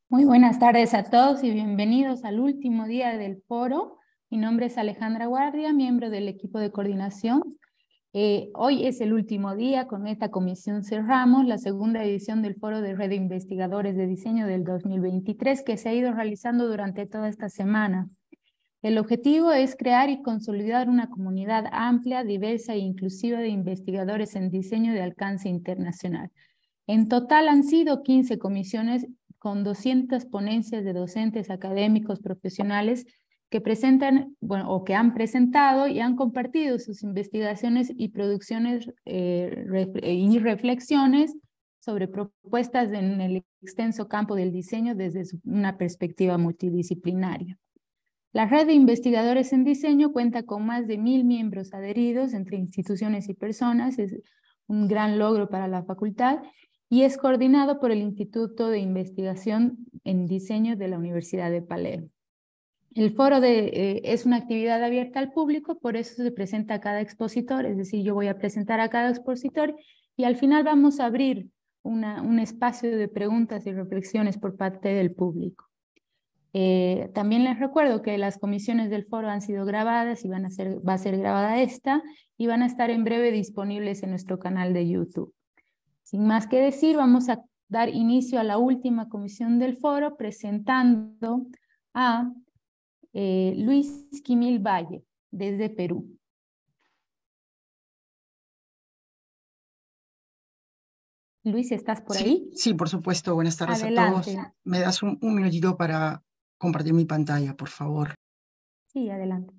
Muy buenas tardes a todos y bienvenidos al último día del foro. Mi nombre es Alejandra Guardia, miembro del equipo de coordinación. Hoy es el último día, con esta comisión cerramos la segunda edición del Foro de Red de Investigadores de Diseño del 2023 que se ha ido realizando durante toda esta semana. El objetivo es crear y consolidar una comunidad amplia, diversa e inclusiva de investigadores en diseño de alcance internacional. En total han sido 15 comisiones con 200 ponencias de docentes, académicos, profesionales que presentan, o que han presentado y han compartido sus investigaciones y producciones y reflexiones sobre propuestas en el extenso campo del diseño desde una perspectiva multidisciplinaria. La red de investigadores en diseño cuenta con más de 1000 miembros adheridos entre instituciones y personas, es un gran logro para la facultad y es coordinado por el Instituto de Investigación en Diseño de la Universidad de Palermo. El foro es una actividad abierta al público, por eso se presenta a cada expositor, es decir, yo voy a presentar a cada expositor y al final vamos a abrir un espacio de preguntas y reflexiones por parte del público. También les recuerdo que las comisiones del foro han sido grabadas y va a ser grabada esta y van a estar en breve disponibles en nuestro canal de YouTube. Sin más que decir, vamos a dar inicio a la última comisión del foro presentando a Luis Quimil Valle, desde Perú. Luis, ¿estás por ahí? Sí, por supuesto. Buenas tardes a todos. Adelante. ¿Me das un minutito para compartir mi pantalla, por favor? Sí, adelante.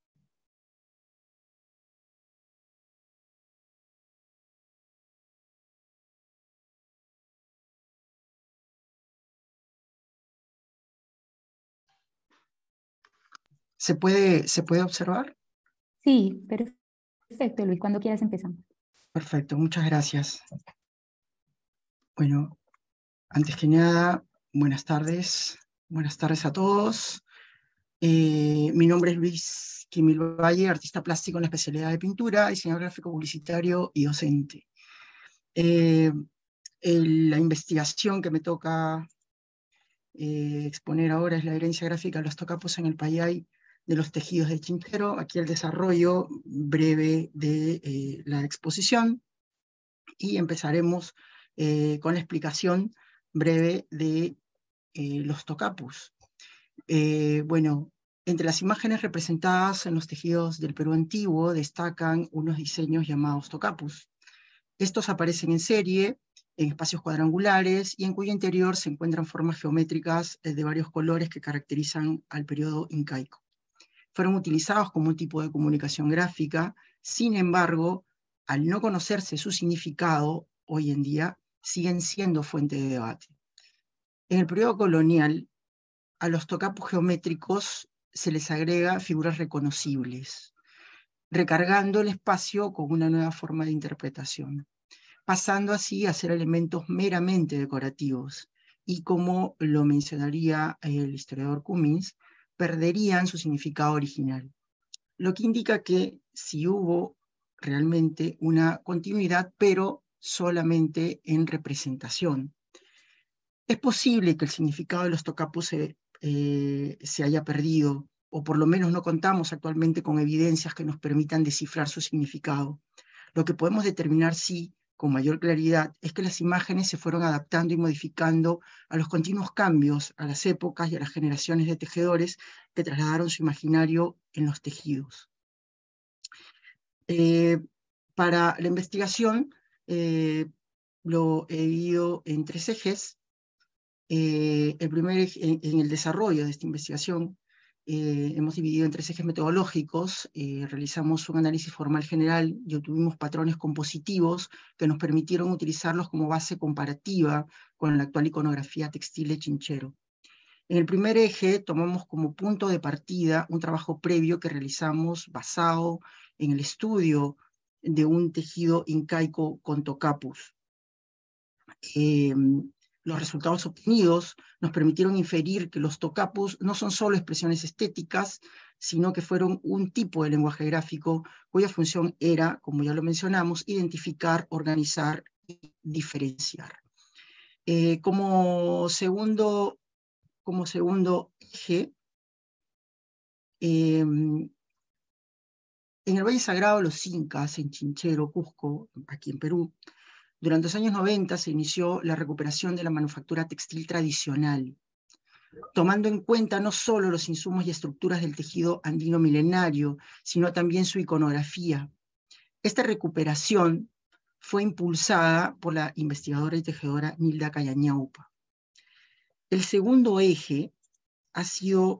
¿Se puede observar? Sí, perfecto, Luis. Cuando quieras empezamos. Perfecto, muchas gracias. Bueno, antes que nada, buenas tardes. Buenas tardes a todos. Mi nombre es Luis Quimil Valle, artista plástico en la especialidad de pintura, diseñador gráfico publicitario y docente. La investigación que me toca exponer ahora es la herencia gráfica de los tocapos en el Payay de los tejidos de Chinchero. Aquí el desarrollo breve de la exposición y empezaremos con la explicación breve de los tocapos. Bueno, entre las imágenes representadas en los tejidos del Perú antiguo destacan unos diseños llamados tocapos. Estos aparecen en serie, en espacios cuadrangulares, y en cuyo interior se encuentran formas geométricas de varios colores que caracterizan al periodo incaico. Fueron utilizados como un tipo de comunicación gráfica, sin embargo, al no conocerse su significado, hoy en día siguen siendo fuente de debate. En el periodo colonial, a los tocapos geométricos se les agrega figuras reconocibles, recargando el espacio con una nueva forma de interpretación, pasando así a ser elementos meramente decorativos, y como lo mencionaría el historiador Cummins, perderían su significado original, lo que indica que sí hubo realmente una continuidad, pero solamente en representación. Es posible que el significado de los tocapos se haya perdido, o por lo menos no contamos actualmente con evidencias que nos permitan descifrar su significado. Lo que podemos determinar sí, con mayor claridad, es que las imágenes se fueron adaptando y modificando a los continuos cambios, a las épocas y a las generaciones de tejedores que trasladaron su imaginario en los tejidos. Para la investigación lo he dividido en 3 ejes. El primer eje, en el desarrollo de esta investigación, hemos dividido en 3 ejes metodológicos. Realizamos un análisis formal general y obtuvimos patrones compositivos que nos permitieron utilizarlos como base comparativa con la actual iconografía textil de Chinchero. En el primer eje tomamos como punto de partida un trabajo previo que realizamos basado en el estudio de un tejido incaico con tocapus. Los resultados obtenidos nos permitieron inferir que los tocapus no son solo expresiones estéticas, sino que fueron un tipo de lenguaje gráfico cuya función era, como ya lo mencionamos, identificar, organizar y diferenciar. Como segundo como segundo eje, en el Valle Sagrado de los Incas, en Chinchero, Cusco, aquí en Perú, durante los años 90 se inició la recuperación de la manufactura textil tradicional, tomando en cuenta no solo los insumos y estructuras del tejido andino milenario, sino también su iconografía. Esta recuperación fue impulsada por la investigadora y tejedora Nilda Cayañaupa. El segundo eje ha sido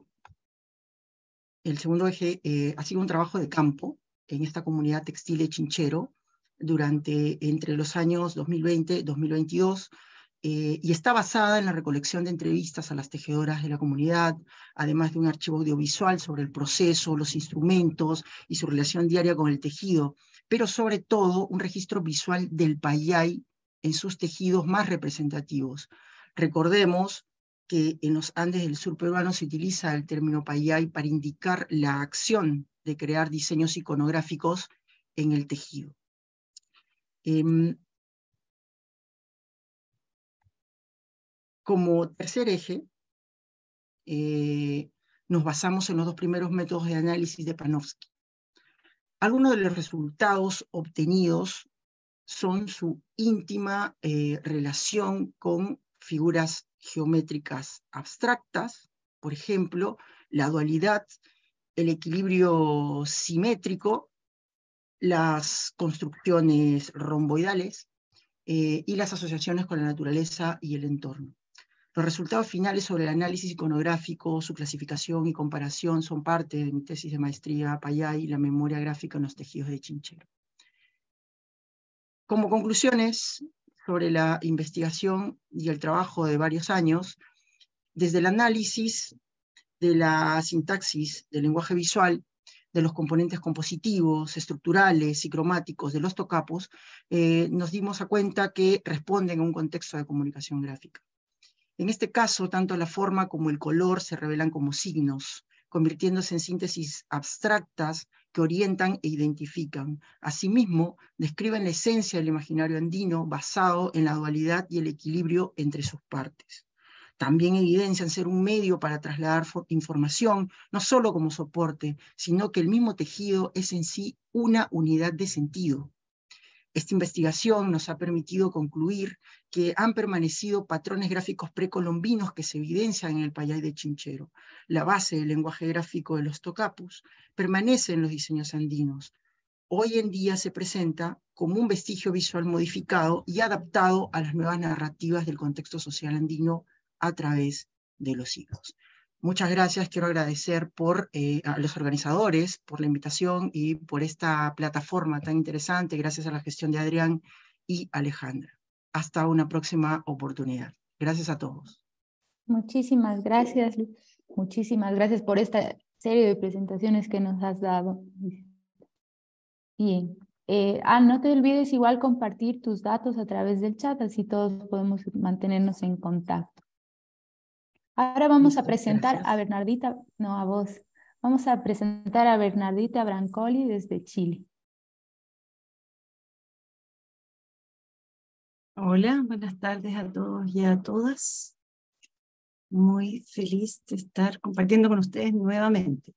un trabajo de campo en esta comunidad textil de Chinchero entre los años 2020 y 2022, y está basada en la recolección de entrevistas a las tejedoras de la comunidad, además de un archivo audiovisual sobre el proceso, los instrumentos y su relación diaria con el tejido, pero sobre todo un registro visual del payay en sus tejidos más representativos. Recordemos que en los Andes del sur peruano se utiliza el término payay para indicar la acción de crear diseños iconográficos en el tejido. Como tercer eje, nos basamos en los dos primeros métodos de análisis de Panofsky. Algunos de los resultados obtenidos son su íntima relación con figuras geométricas abstractas, por ejemplo, la dualidad, el equilibrio simétrico, las construcciones romboidales y las asociaciones con la naturaleza y el entorno. Los resultados finales sobre el análisis iconográfico, su clasificación y comparación son parte de mi tesis de maestría Payay y la memoria gráfica en los tejidos de Chinchero. Como conclusiones sobre la investigación y el trabajo de varios años, desde el análisis de la sintaxis del lenguaje visual, de los componentes compositivos, estructurales y cromáticos de los tocapos, nos dimos cuenta que responden a un contexto de comunicación gráfica. En este caso, tanto la forma como el color se revelan como signos, convirtiéndose en síntesis abstractas que orientan e identifican. Asimismo, describen la esencia del imaginario andino basado en la dualidad y el equilibrio entre sus partes. También evidencian ser un medio para trasladar información, no solo como soporte, sino que el mismo tejido es en sí una unidad de sentido. Esta investigación nos ha permitido concluir que han permanecido patrones gráficos precolombinos que se evidencian en el payay de Chinchero. La base del lenguaje gráfico de los tocapus permanece en los diseños andinos. Hoy en día se presenta como un vestigio visual modificado y adaptado a las nuevas narrativas del contexto social andino a través de los siglos. Muchas gracias, quiero agradecer a los organizadores por la invitación y por esta plataforma tan interesante, gracias a la gestión de Adrián y Alejandra. Hasta una próxima oportunidad. Gracias a todos. Muchísimas gracias por esta serie de presentaciones que nos has dado. Bien. No te olvides igual compartir tus datos a través del chat, así todos podemos mantenernos en contacto. Ahora vamos a presentar a Bernardita, no a vos, vamos a presentar a Bernardita Brancoli desde Chile. Hola, buenas tardes a todos y a todas. Muy feliz de estar compartiendo con ustedes nuevamente.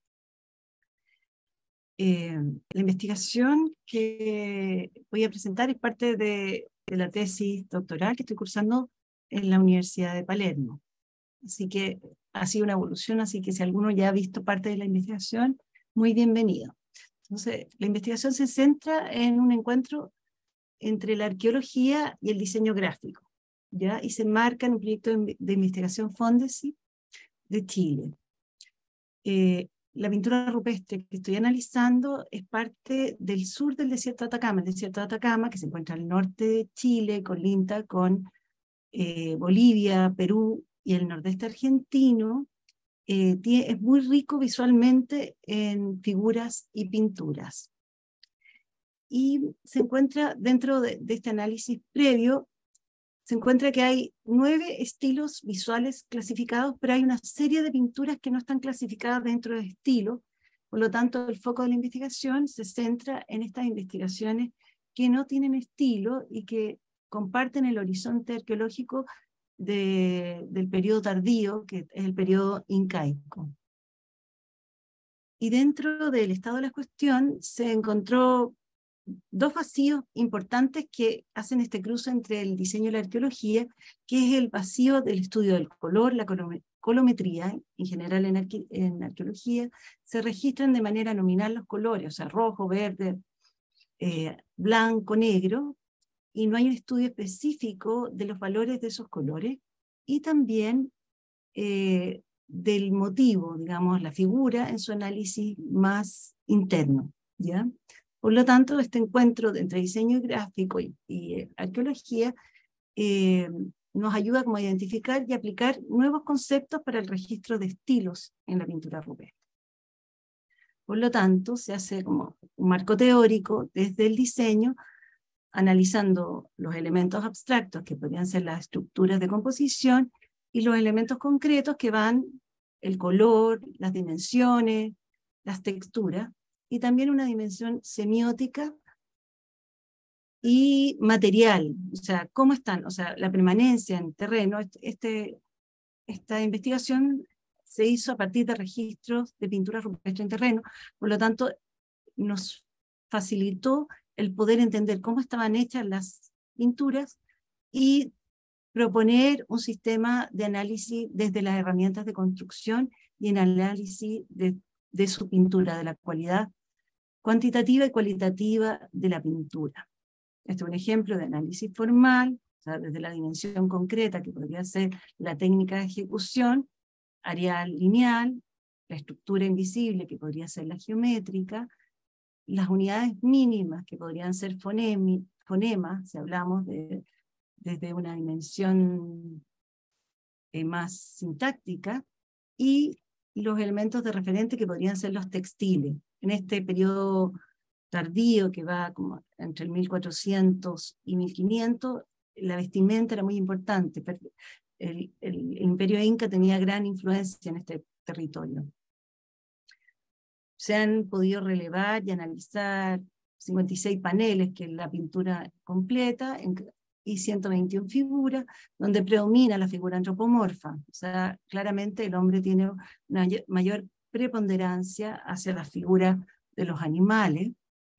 La investigación que voy a presentar es parte de la tesis doctoral que estoy cursando en la Universidad de Palermo. Así que ha sido una evolución, así que si alguno ya ha visto parte de la investigación, muy bienvenido. Entonces, la investigación se centra en un encuentro entre la arqueología y el diseño gráfico, ¿ya? Y se enmarca en un proyecto de investigación Fondesi de Chile. La pintura rupestre que estoy analizando es parte del sur del desierto de Atacama. El desierto de Atacama, que se encuentra al norte de Chile, colinda con Bolivia, Perú y el nordeste argentino, es muy rico visualmente en figuras y pinturas. Y se encuentra dentro de este análisis previo, se encuentra que hay 9 estilos visuales clasificados, pero hay una serie de pinturas que no están clasificadas dentro de estilo. Por lo tanto, el foco de la investigación se centra en estas investigaciones que no tienen estilo y que comparten el horizonte arqueológico del periodo tardío, que es el periodo incaico. Y dentro del estado de la cuestión se encontró dos vacíos importantes que hacen este cruce entre el diseño y la arqueología, que es el vacío del estudio del color, la colometría. En general en arqueología se registran de manera nominal los colores, o sea, rojo, verde, blanco, negro, y no hay un estudio específico de los valores de esos colores, y también del motivo, digamos, la figura en su análisis más interno, ¿ya? Por lo tanto, este encuentro entre diseño gráfico y arqueología nos ayuda como a identificar y aplicar nuevos conceptos para el registro de estilos en la pintura rupestre. Por lo tanto, se hace como un marco teórico desde el diseño, analizando los elementos abstractos, que podrían ser las estructuras de composición, y los elementos concretos que van el color, las dimensiones, las texturas, y también una dimensión semiótica y material, o sea, cómo están, o sea, la permanencia en terreno. Esta investigación se hizo a partir de registros de pintura rupestre en terreno, por lo tanto, nos facilitó el poder entender cómo estaban hechas las pinturas y proponer un sistema de análisis desde las herramientas de construcción y en análisis de su pintura, de la cualidad cuantitativa y cualitativa de la pintura. Este es un ejemplo de análisis formal, o sea, desde la dimensión concreta, que podría ser la técnica de ejecución, areal lineal, la estructura invisible, que podría ser la geométrica, las unidades mínimas, que podrían ser fonemas, si hablamos desde una dimensión más sintáctica, y los elementos de referente, que podrían ser los textiles. En este periodo tardío, que va como entre el 1400 y 1500, la vestimenta era muy importante. El imperio inca tenía gran influencia en este territorio. Se han podido relevar y analizar 56 paneles, que es la pintura completa, y 121 figuras, donde predomina la figura antropomorfa. O sea, claramente el hombre tiene una mayor preponderancia hacia la figura de los animales.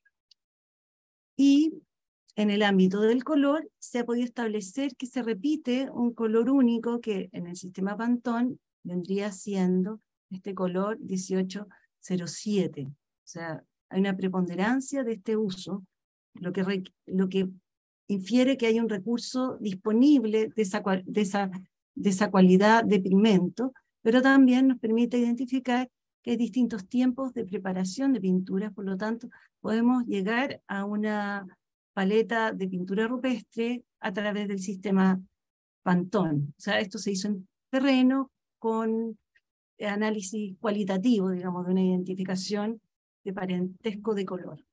Y en el ámbito del color se ha podido establecer que se repite un color único, que en el sistema Pantone vendría siendo este color 1807. O sea, hay una preponderancia de este uso, lo que infiere que hay un recurso disponible de esa cualidad de pigmento, pero también nos permite identificar que hay distintos tiempos de preparación de pinturas. Por lo tanto, podemos llegar a una paleta de pintura rupestre a través del sistema Pantone. O sea, esto se hizo en terreno con análisis cualitativo, digamos, de una identificación de parentesco de color.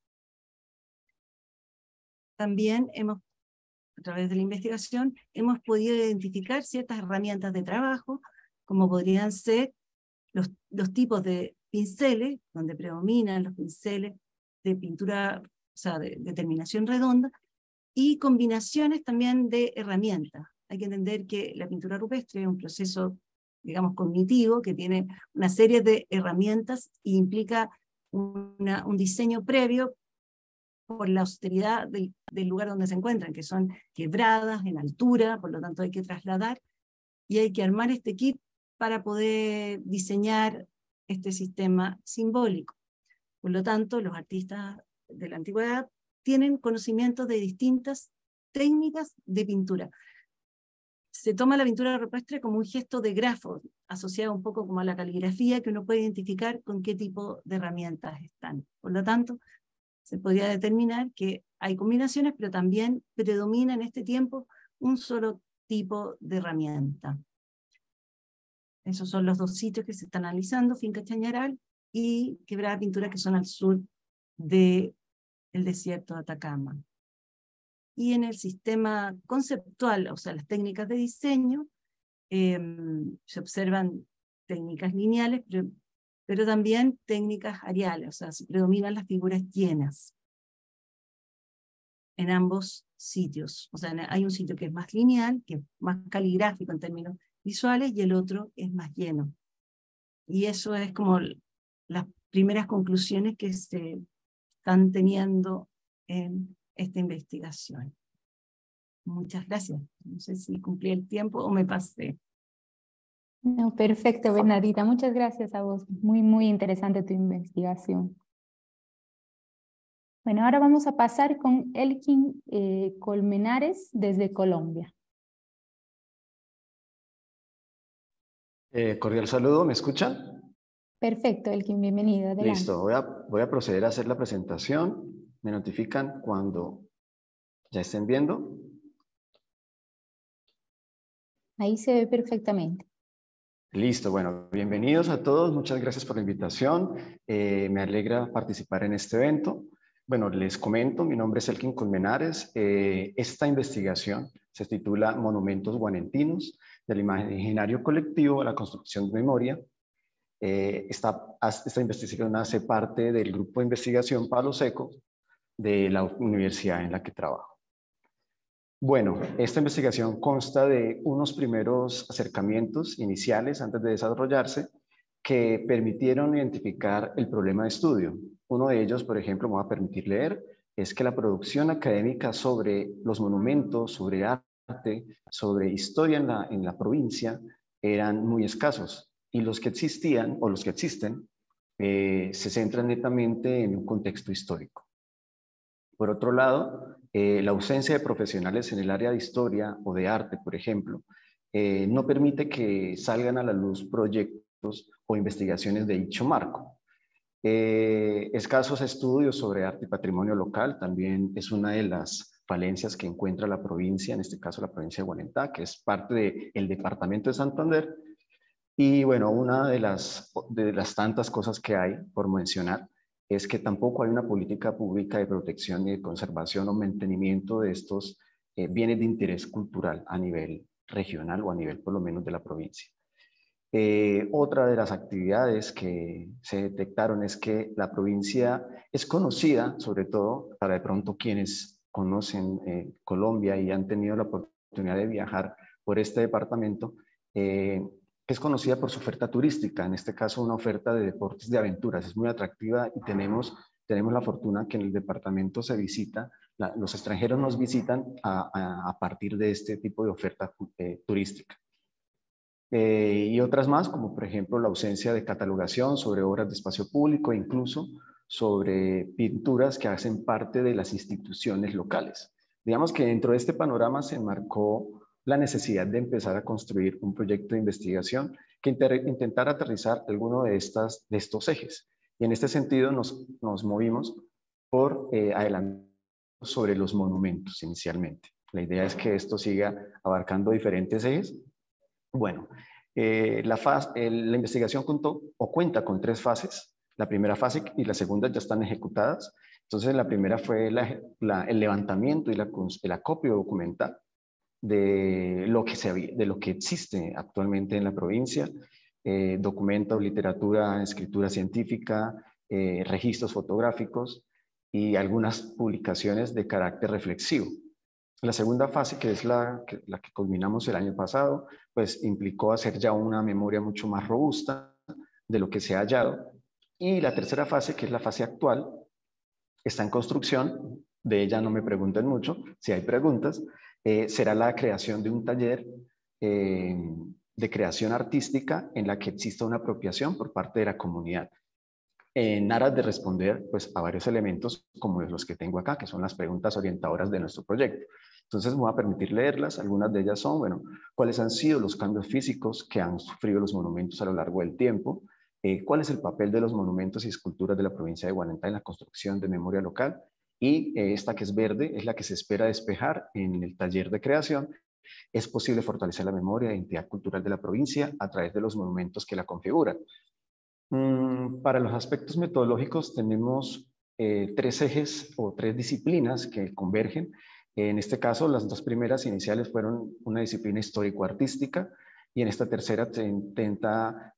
También a través de la investigación, hemos podido identificar ciertas herramientas de trabajo, como podrían ser los tipos de pinceles, donde predominan los pinceles de pintura, o sea, de terminación redonda, y combinaciones también de herramientas. Hay que entender que la pintura rupestre es un proceso, digamos, cognitivo, que tiene una serie de herramientas e implica un diseño previo por la austeridad del lugar donde se encuentran, que son quebradas, en altura, por lo tanto hay que trasladar, y hay que armar este kit para poder diseñar este sistema simbólico. Por lo tanto, los artistas de la antigüedad tienen conocimiento de distintas técnicas de pintura. Se toma la pintura rupestre como un gesto de grafo, asociado un poco como a la caligrafía, que uno puede identificar con qué tipo de herramientas están. Por lo tanto, se podría determinar que hay combinaciones, pero también predomina en este tiempo un solo tipo de herramienta. Esos son los dos sitios que se están analizando, Finca Chañaral y Quebrada Pintura, que son al sur del desierto de Atacama. Y en el sistema conceptual, o sea, las técnicas de diseño, se observan técnicas lineales, pero también técnicas areales, o sea, se predominan las figuras llenas. en ambos sitios. O sea, hay un sitio que es más lineal, que es más caligráfico en términos visuales, y el otro es más lleno. Y eso es como las primeras conclusiones que se están teniendo en esta investigación. Muchas gracias. No sé si cumplí el tiempo o me pasé. No, perfecto, Bernardita. Muchas gracias a vos. Muy, muy interesante tu investigación. Bueno, ahora vamos a pasar con Elkin Colmenares desde Colombia. Cordial saludo, ¿me escuchan? Perfecto, Elkin, bienvenido. Adelante. Listo, voy a proceder a hacer la presentación. Me notifican cuando ya estén viendo. Ahí se ve perfectamente. Listo, bueno, bienvenidos a todos. Muchas gracias por la invitación. Me alegra participar en este evento. Bueno, les comento, mi nombre es Elkin Colmenares. Esta investigación se titula Monumentos guanentinos, del imaginario colectivo a la construcción de memoria. Esta investigación hace parte del grupo de investigación Palo Seco de la universidad en la que trabajo. Bueno, esta investigación consta de unos primeros acercamientos iniciales antes de desarrollarse que permitieron identificar el problema de estudio. Uno de ellos, por ejemplo, me va a permitir leer, es que la producción académica sobre los monumentos, sobre arte, sobre historia en la provincia eran muy escasos, y los que existían o los que existen se centran netamente en un contexto histórico. Por otro lado, la ausencia de profesionales en el área de historia o de arte, por ejemplo, no permite que salgan a la luz proyectos o investigaciones de dicho marco. Escasos estudios sobre arte y patrimonio local también es una de las falencias que encuentra la provincia, en este caso la provincia de Guanentá, que es parte del departamento de Santander. Y bueno, una de las tantas cosas que hay por mencionar es que tampoco hay una política pública de protección y de conservación o mantenimiento de estos bienes de interés cultural a nivel regional o a nivel por lo menos de la provincia. Otra de las actividades que se detectaron es que la provincia es conocida, sobre todo para de pronto quienes conocen Colombia y han tenido la oportunidad de viajar por este departamento, es conocida por su oferta turística, en este caso una oferta de deportes de aventuras. Es muy atractiva y tenemos la fortuna que en el departamento se visita, los extranjeros nos visitan a partir de este tipo de oferta turística. Y otras más, como por ejemplo la ausencia de catalogación sobre obras de espacio público e incluso sobre pinturas que hacen parte de las instituciones locales. Digamos que dentro de este panorama se enmarcó la necesidad de empezar a construir un proyecto de investigación que intentara aterrizar alguno de estos ejes. Y en este sentido nos movimos por adelantar sobre los monumentos inicialmente. La idea es que esto siga abarcando diferentes ejes. Bueno, la investigación cuenta con 3 fases. La primera fase y la segunda ya están ejecutadas. Entonces, la primera fue el levantamiento y el acopio documental de lo que existe actualmente en la provincia, documentos, literatura, escritura científica, registros fotográficos y algunas publicaciones de carácter reflexivo. La segunda fase, que es la que culminamos el año pasado, pues implicó hacer ya una memoria mucho más robusta de lo que se ha hallado. Y la tercera fase, que es la fase actual, está en construcción. De ella no me pregunten mucho, si hay preguntas. Será la creación de un taller de creación artística en la que exista una apropiación por parte de la comunidad, en aras de responder pues, a varios elementos como los que tengo acá, que son las preguntas orientadoras de nuestro proyecto. Entonces me voy a permitir leerlas. Algunas de ellas son, bueno, ¿cuáles han sido los cambios físicos que han sufrido los monumentos a lo largo del tiempo? ¿Cuál es el papel de los monumentos y esculturas de la provincia de Guanentá en la construcción de memoria local? Y esta que es verde es la que se espera despejar en el taller de creación. ¿Es posible fortalecer la memoria e identidad cultural de la provincia a través de los monumentos que la configuran? Para los aspectos metodológicos tenemos 3 ejes o 3 disciplinas que convergen. En este caso, las 2 primeras iniciales fueron una disciplina histórico-artística y en esta tercera se intenta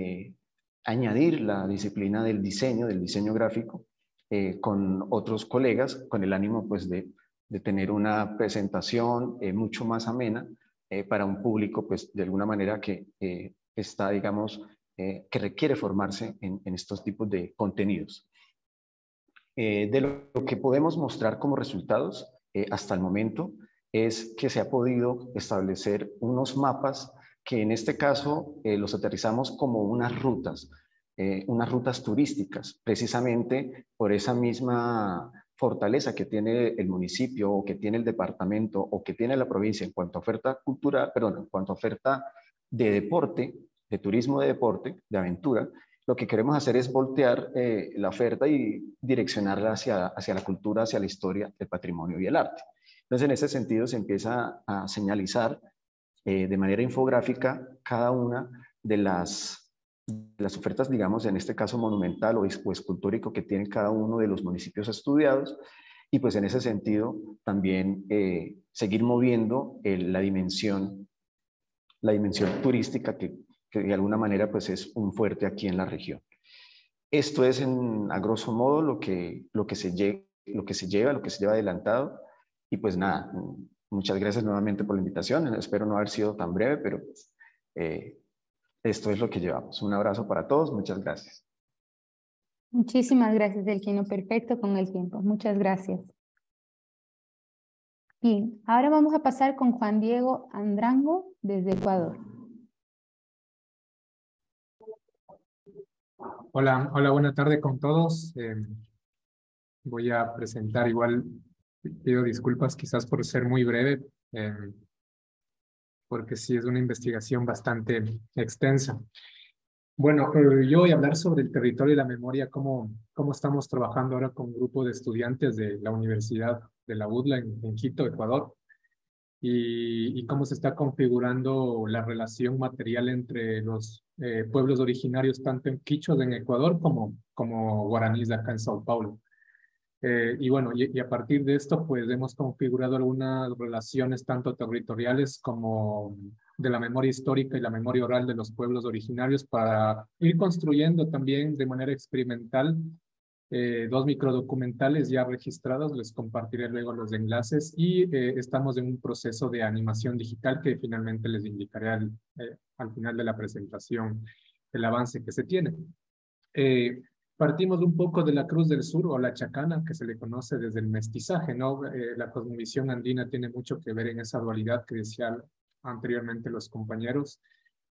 añadir la disciplina del diseño gráfico con otros colegas con el ánimo pues, de tener una presentación mucho más amena para un público, pues de alguna manera que está, digamos, que requiere formarse en estos tipos de contenidos. De lo que podemos mostrar como resultados hasta el momento es que se ha podido establecer unos mapas que en este caso los aterrizamos como unas rutas turísticas, precisamente por esa misma fortaleza que tiene el municipio o que tiene el departamento o que tiene la provincia en cuanto a oferta cultural, perdón, en cuanto a oferta de deporte, de turismo de deporte, de aventura. Lo que queremos hacer es voltear la oferta y direccionarla hacia la cultura, hacia la historia, el patrimonio y el arte. Entonces, en ese sentido, se empieza a señalizar de manera infográfica cada una de las ofertas, digamos, en este caso monumental o escultórico que tienen cada uno de los municipios estudiados, y pues en ese sentido también seguir moviendo la dimensión turística que de alguna manera pues es un fuerte aquí en la región. Esto es a grosso modo lo que se lleva adelantado, y pues nada, muchas gracias nuevamente por la invitación. Espero no haber sido tan breve, pero esto es lo que llevamos. Un abrazo para todos, muchas gracias. Muchísimas gracias, Elquino. Perfecto con el tiempo. Muchas gracias. Bien, ahora vamos a pasar con Juan Diego Andrango desde Ecuador. Hola, buena tarde con todos. Voy a presentar igual, pido disculpas quizás por ser muy breve, porque sí es una investigación bastante extensa. Bueno, yo voy a hablar sobre el territorio y la memoria, cómo estamos trabajando ahora con un grupo de estudiantes de la Universidad de la UDLA en Quito, Ecuador, y cómo se está configurando la relación material entre los pueblos originarios, tanto en quichua en Ecuador como guaraníes de acá en Sao Paulo. Y bueno, y a partir de esto, pues hemos configurado algunas relaciones tanto territoriales como de la memoria histórica y la memoria oral de los pueblos originarios para ir construyendo también de manera experimental dos microdocumentales ya registrados. Les compartiré luego los enlaces, y estamos en un proceso de animación digital que finalmente les indicaré al final de la presentación el avance que se tiene. Partimos un poco de la Cruz del Sur o la chacana, que se le conoce desde el mestizaje, ¿no? La cosmovisión andina tiene mucho que ver en esa dualidad que decían anteriormente los compañeros,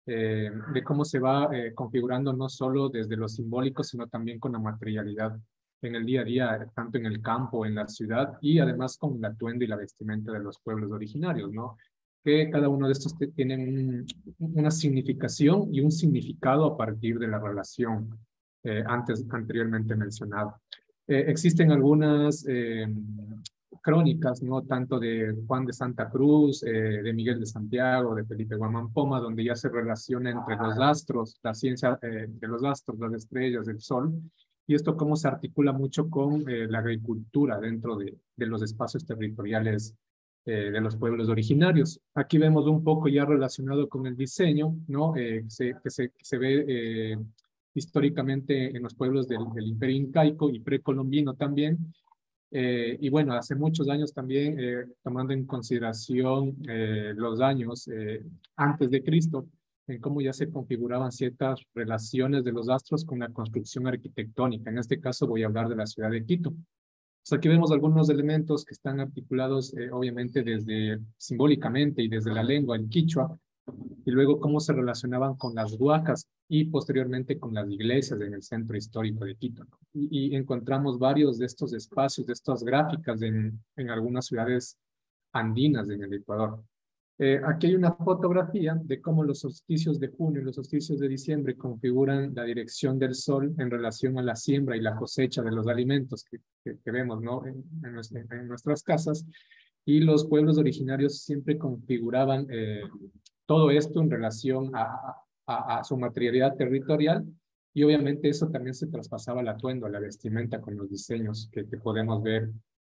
de cómo se va configurando no solo desde lo simbólico, sino también con la materialidad en el día a día, tanto en el campo, en la ciudad, y además con el atuendo y la vestimenta de los pueblos originarios, ¿no? Que cada uno de estos tienen una significación y un significado a partir de la relación anteriormente mencionado. Existen algunas crónicas, ¿no? Tanto de Juan de Santa Cruz, de Miguel de Santiago, de Felipe Guamán Poma, donde ya se relaciona entre los astros, la ciencia de los astros, las estrellas, el sol, y esto cómo se articula mucho con la agricultura dentro de los espacios territoriales de los pueblos originarios. Aquí vemos un poco ya relacionado con el diseño, ¿no? Que se ve históricamente en los pueblos del Imperio Incaico y precolombino también. Y bueno, hace muchos años también, tomando en consideración los años antes de Cristo, en cómo ya se configuraban ciertas relaciones de los astros con la construcción arquitectónica. En este caso voy a hablar de la ciudad de Quito. Pues aquí vemos algunos elementos que están articulados, obviamente, desde simbólicamente y desde la lengua, en quichua, y luego cómo se relacionaban con las huacas y posteriormente con las iglesias en el centro histórico de Quito. Y encontramos varios de estos espacios, de estas gráficas en algunas ciudades andinas en el Ecuador. Aquí hay una fotografía de cómo los solsticios de junio y los solsticios de diciembre configuran la dirección del sol en relación a la siembra y la cosecha de los alimentos que vemos, ¿no? en nuestras casas. Y los pueblos originarios siempre configuraban todo esto en relación a su materialidad territorial, y obviamente eso también se traspasaba al atuendo, a la vestimenta, con los diseños que podemos ver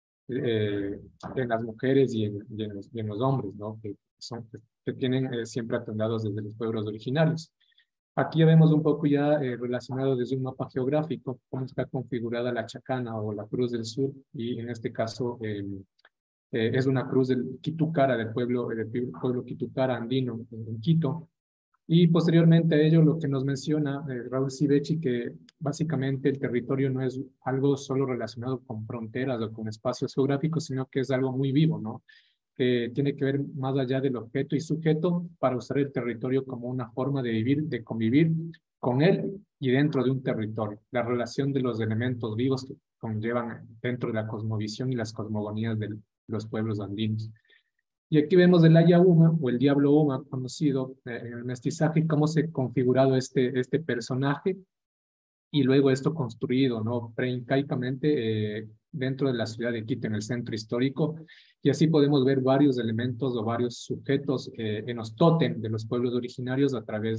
en las mujeres y en los hombres, ¿no? Que tienen siempre atuendados desde los pueblos originarios. Aquí ya vemos un poco ya relacionado desde un mapa geográfico cómo está configurada la chacana o la Cruz del Sur, y en este caso Es una cruz del Quitucara, del pueblo Quitucara andino en Quito. Y posteriormente a ello, lo que nos menciona Raúl Sivechi, que básicamente el territorio no es algo solo relacionado con fronteras o con espacios geográficos, sino que es algo muy vivo, ¿no? Que tiene que ver más allá del objeto y sujeto para usar el territorio como una forma de vivir, de convivir con él y dentro de un territorio. La relación de los elementos vivos que conllevan dentro de la cosmovisión y las cosmogonías de los pueblos andinos. Y aquí vemos el Ayahuama, o el Diablo Uma, conocido en el mestizaje, cómo se ha configurado este personaje, y luego esto construido, ¿no? Preincaicamente dentro de la ciudad de Quito, en el centro histórico, y así podemos ver varios elementos o varios sujetos en los tótem de los pueblos originarios a través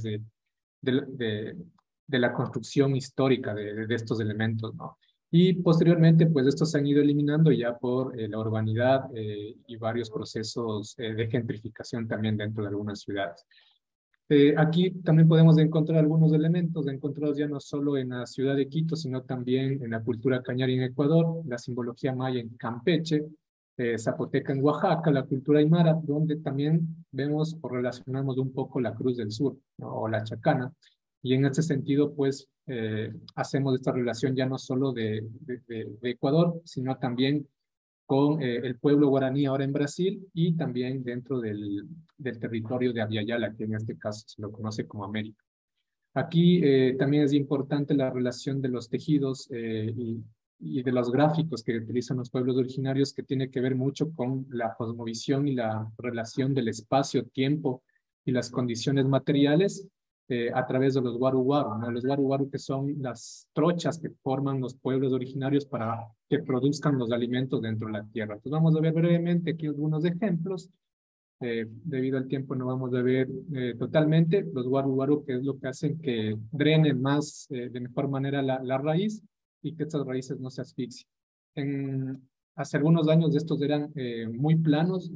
de la construcción histórica de estos elementos, ¿no? Y posteriormente, pues estos se han ido eliminando ya por la urbanidad y varios procesos de gentrificación también dentro de algunas ciudades. Aquí también podemos encontrar algunos elementos encontrados ya no solo en la ciudad de Quito, sino también en la cultura cañari en Ecuador, la simbología maya en Campeche, zapoteca en Oaxaca, la cultura aymara, donde también vemos o relacionamos un poco la Cruz del Sur, ¿no? O la chacana. Y en este sentido, pues, hacemos esta relación ya no solo de Ecuador, sino también con el pueblo guaraní ahora en Brasil y también dentro del territorio de Aviala, que en este caso se lo conoce como América. Aquí también es importante la relación de los tejidos y de los gráficos que utilizan los pueblos originarios, que tiene que ver mucho con la cosmovisión y la relación del espacio, tiempo y las condiciones materiales a través de los guaru guaru, ¿no? Los guaru guaru, que son las trochas que forman los pueblos originarios para que produzcan los alimentos dentro de la tierra. Entonces vamos a ver brevemente aquí algunos ejemplos. Debido al tiempo no vamos a ver totalmente los guaru guaru, que es lo que hacen que drenen más de mejor manera la raíz y que estas raíces no se asfixien. Hace algunos años estos eran muy planos,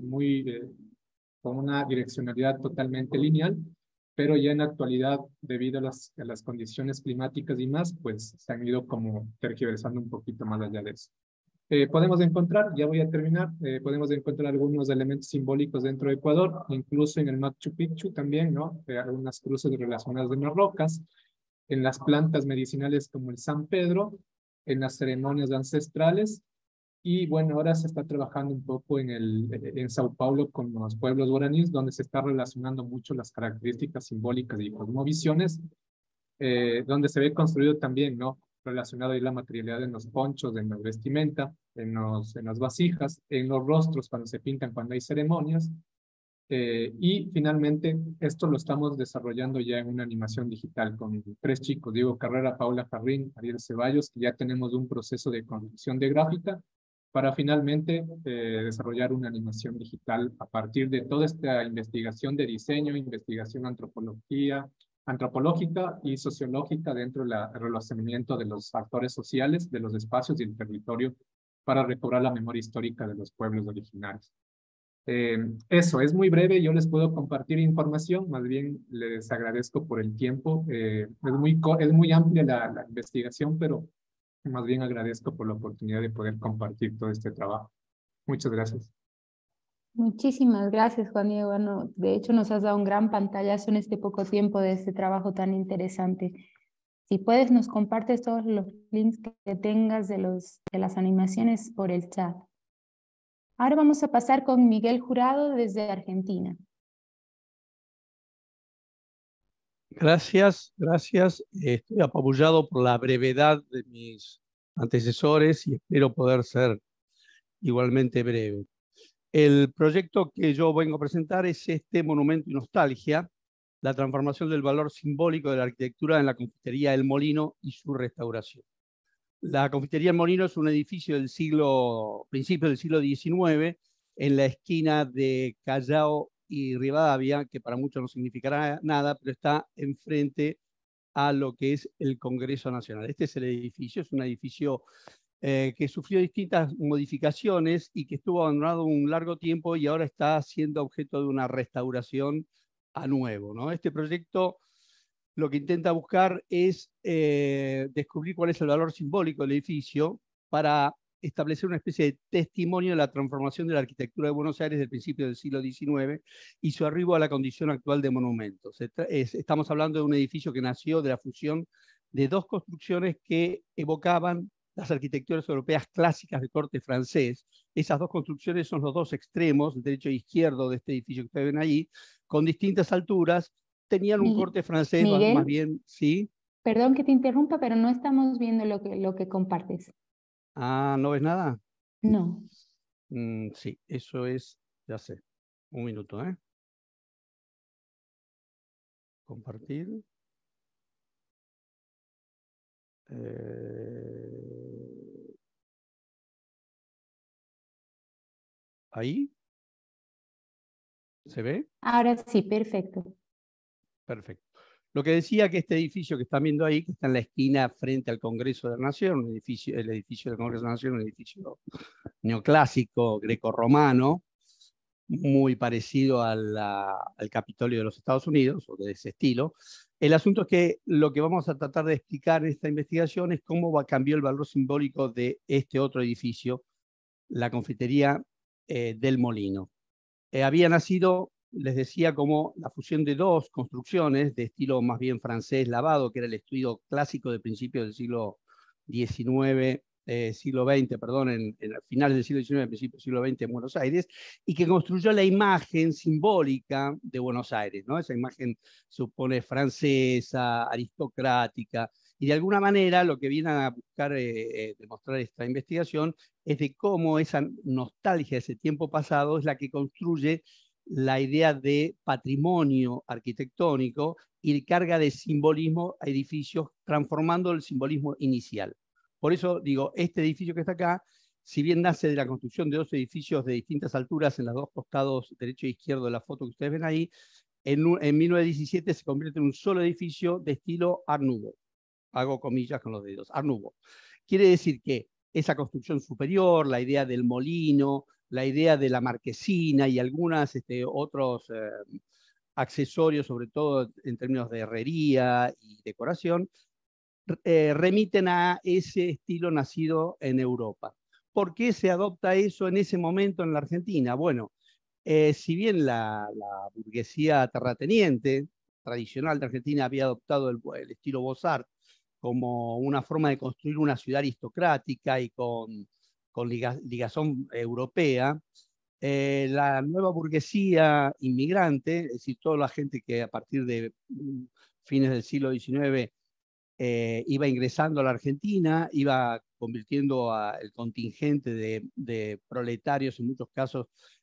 con una direccionalidad totalmente lineal, pero ya en la actualidad, debido a las condiciones climáticas y más, pues se han ido como tergiversando un poquito más allá de eso. Podemos encontrar, ya voy a terminar, podemos encontrar algunos elementos simbólicos dentro de Ecuador, incluso en el Machu Picchu también, ¿no? Algunas cruces relacionadas con las rocas, en las plantas medicinales como el San Pedro, en las ceremonias ancestrales, y bueno, ahora se está trabajando un poco en Sao Paulo con los pueblos guaraníes, donde se está relacionando mucho las características simbólicas y cosmovisiones, donde se ve construido también, ¿no? Relacionado ahí la materialidad en los ponchos, en la vestimenta, en las vasijas, en los rostros cuando se pintan, cuando hay ceremonias. Y finalmente, esto lo estamos desarrollando ya en una animación digital con 3 chicos, Diego Carrera, Paula Jarrín, Ariel Ceballos, que ya tenemos un proceso de construcción de gráfica para finalmente desarrollar una animación digital a partir de toda esta investigación de diseño, investigación antropológica y sociológica dentro del relacionamiento de los actores sociales, de los espacios y el territorio para recobrar la memoria histórica de los pueblos originarios. Eso, es muy breve, yo les puedo compartir información, más bien les agradezco por el tiempo. Es muy amplia la investigación, pero más bien agradezco por la oportunidad de poder compartir todo este trabajo. Muchas gracias. Muchísimas gracias, Juan Diego. Bueno, de hecho, nos has dado un gran pantallazo en este poco tiempo de este trabajo tan interesante. Si puedes, nos compartes todos los links que tengas de las animaciones por el chat. Ahora vamos a pasar con Miguel Jurado desde Argentina. Gracias, gracias. Estoy apabullado por la brevedad de mis antecesores y espero poder ser igualmente breve. El proyecto que yo vengo a presentar es este Monumento y Nostalgia, la transformación del valor simbólico de la arquitectura en la confitería El Molino y su restauración. La confitería El Molino es un edificio del principio del siglo XIX, en la esquina de Callao y Rivadavia, que para muchos no significará nada, pero está enfrente a lo que es el Congreso Nacional. Este es el edificio, es un edificio que sufrió distintas modificaciones y que estuvo abandonado un largo tiempo y ahora está siendo objeto de una restauración a nuevo, ¿no? Este proyecto lo que intenta buscar es descubrir cuál es el valor simbólico del edificio para establecer una especie de testimonio de la transformación de la arquitectura de Buenos Aires del principio del siglo XIX y su arribo a la condición actual de monumento. Estamos hablando de un edificio que nació de la fusión de dos construcciones que evocaban las arquitecturas europeas clásicas de corte francés. Esas dos construcciones son los dos extremos, derecho e izquierdo de este edificio que ustedes ven ahí, con distintas alturas, tenían un corte francés Miguel, más bien, ¿sí? Perdón que te interrumpa, pero no estamos viendo lo que compartes. Ah, ¿no ves nada? No. Sí, eso es, ya sé. Un minuto, ¿eh? Compartir. ¿Ahí? ¿Se ve? Ahora sí, perfecto. Perfecto. Lo que decía que este edificio que están viendo ahí, que está en la esquina frente al Congreso de la Nación, el edificio del Congreso de la Nación, un edificio neoclásico, grecorromano, muy parecido al Capitolio de los Estados Unidos, o de ese estilo. El asunto es que lo que vamos a tratar de explicar en esta investigación es cómo cambió el valor simbólico de este otro edificio, la confitería del Molino. Había nacido, les decía, como la fusión de dos construcciones de estilo más bien francés lavado, que era el estilo clásico de principios del siglo XIX, siglo XX, perdón, en finales del siglo XIX, principios del siglo XX en Buenos Aires, y que construyó la imagen simbólica de Buenos Aires, ¿no? Esa imagen supone francesa, aristocrática, y de alguna manera lo que viene a buscar demostrar esta investigación es de cómo esa nostalgia de ese tiempo pasado es la que construye la idea de patrimonio arquitectónico y carga de simbolismo a edificios, transformando el simbolismo inicial. Por eso digo, este edificio que está acá, si bien nace de la construcción de dos edificios de distintas alturas en los dos costados derecho e izquierdo de la foto que ustedes ven ahí, en 1917 se convierte en un solo edificio de estilo Art Nouveau. Hago comillas con los dedos, Art Nouveau. Quiere decir que esa construcción superior, la idea del molino, la idea de la marquesina y algunos otros accesorios, sobre todo en términos de herrería y decoración, remiten a ese estilo nacido en Europa. ¿Por qué se adopta eso en ese momento en la Argentina? Bueno, si bien la burguesía terrateniente tradicional de Argentina había adoptado el estilo Beaux-Arts como una forma de construir una ciudad aristocrática y con ligazón europea, la nueva burguesía inmigrante, es decir, toda la gente que a partir de fines del siglo XIX iba ingresando a la Argentina, iba convirtiendo el contingente de proletarios, en muchos casos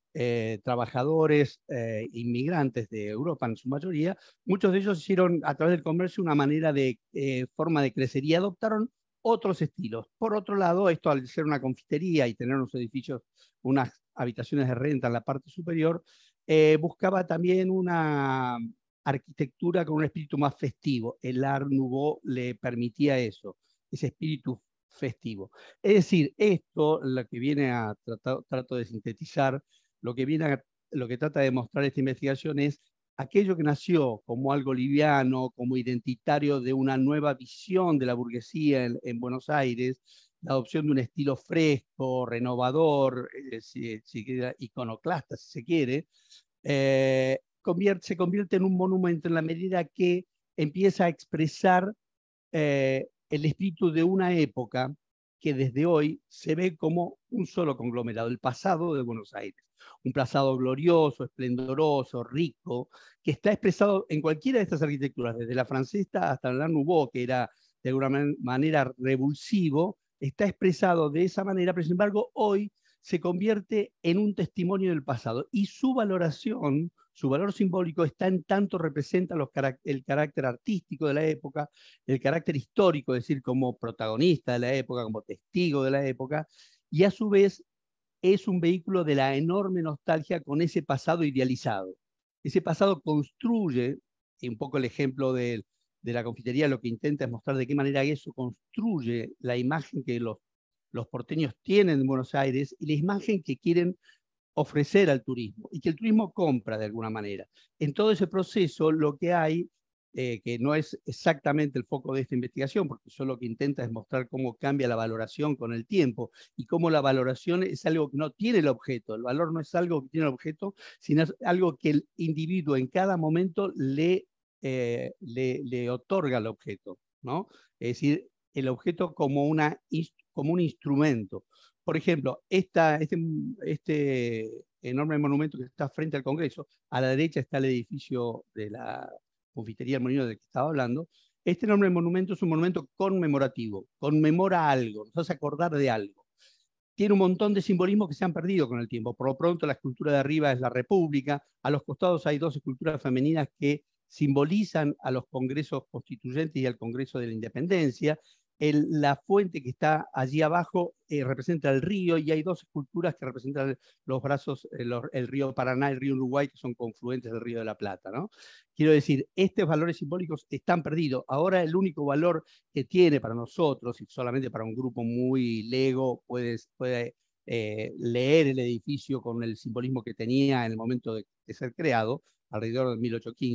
trabajadores inmigrantes de Europa en su mayoría. Muchos de ellos hicieron a través del comercio una manera de forma de crecer y adoptaron otros estilos. Por otro lado, esto al ser una confitería y tener unos edificios, unas habitaciones de renta en la parte superior, buscaba también una arquitectura con un espíritu más festivo. El Art Nouveau le permitía eso, ese espíritu festivo. Es decir, esto, lo que viene a trato de sintetizar, lo que trata de mostrar esta investigación es aquello que nació como algo liviano, como identitario de una nueva visión de la burguesía en Buenos Aires, la adopción de un estilo fresco, renovador, iconoclasta, si se quiere, se convierte en un monumento en la medida que empieza a expresar el espíritu de una época que desde hoy se ve como un solo conglomerado, el pasado de Buenos Aires. Un pasado glorioso, esplendoroso, rico, que está expresado en cualquiera de estas arquitecturas, desde la francesa hasta la Art Nouveau, que era de alguna manera revulsivo, está expresado de esa manera, pero sin embargo hoy se convierte en un testimonio del pasado y su valoración, su valor simbólico está en tanto representa el carácter artístico de la época, el carácter histórico, es decir, como protagonista de la época, como testigo de la época, y a su vez es un vehículo de la enorme nostalgia con ese pasado idealizado. Ese pasado construye, y un poco el ejemplo de la confitería lo que intenta es mostrar de qué manera eso construye la imagen que los porteños tienen en Buenos Aires y la imagen que quieren ofrecer al turismo y que el turismo compra de alguna manera. En todo ese proceso lo que hay que no es exactamente el foco de esta investigación, porque eso lo que intenta es mostrar cómo cambia la valoración con el tiempo y cómo la valoración es algo que no tiene el objeto. El valor no es algo que tiene el objeto, sino es algo que el individuo en cada momento le otorga al objeto, ¿no? Es decir, el objeto como un instrumento. Por ejemplo, este enorme monumento que está frente al Congreso, a la derecha está el edificio de la Confitería El Molino del que estaba hablando. Este enorme monumento es un monumento conmemorativo, conmemora algo, nos hace acordar de algo. Tiene un montón de simbolismos que se han perdido con el tiempo. Por lo pronto, la escultura de arriba es la República, a los costados hay dos esculturas femeninas que simbolizan a los congresos constituyentes y al Congreso de la Independencia. La fuente que está allí abajo representa el río y hay dos esculturas que representan los brazos, el río Paraná y el río Uruguay, que son confluentes del río de la Plata, ¿no? Quiero decir, estos valores simbólicos están perdidos. Ahora el único valor que tiene para nosotros, y solamente para un grupo muy lego puede leer el edificio con el simbolismo que tenía en el momento de ser creado, alrededor de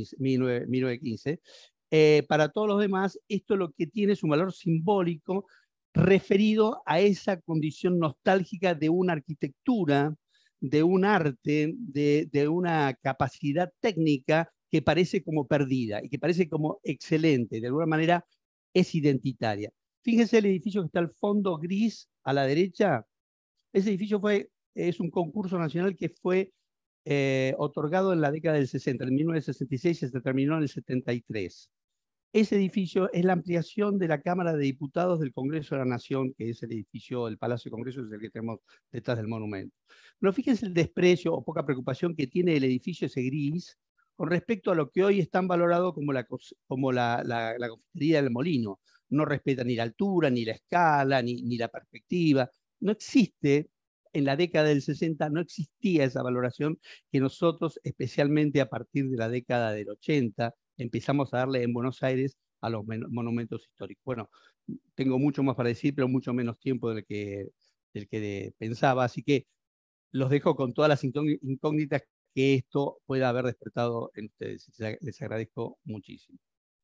1915, para todos los demás, esto lo que tiene es un valor simbólico referido a esa condición nostálgica de una arquitectura, de un arte, de una capacidad técnica que parece como perdida y que parece como excelente, de alguna manera es identitaria. Fíjense el edificio que está al fondo gris a la derecha. Ese edificio es un concurso nacional que fue otorgado en la década del 60, en 1966 y se terminó en el 73. Ese edificio es la ampliación de la Cámara de Diputados del Congreso de la Nación, que es el edificio, el Palacio de Congreso, es el que tenemos detrás del monumento. Pero fíjense el desprecio o poca preocupación que tiene el edificio ese gris con respecto a lo que hoy es tan valorado como la confitería del Molino. No respeta ni la altura, ni la escala, ni la perspectiva. No existe, en la década del 60 no existía esa valoración que nosotros, especialmente a partir de la década del 80, empezamos a darle en Buenos Aires a los monumentos históricos. Bueno, tengo mucho más para decir, pero mucho menos tiempo del que pensaba, así que los dejo con todas las incógnitas que esto pueda haber despertado en ustedes. Les agradezco muchísimo.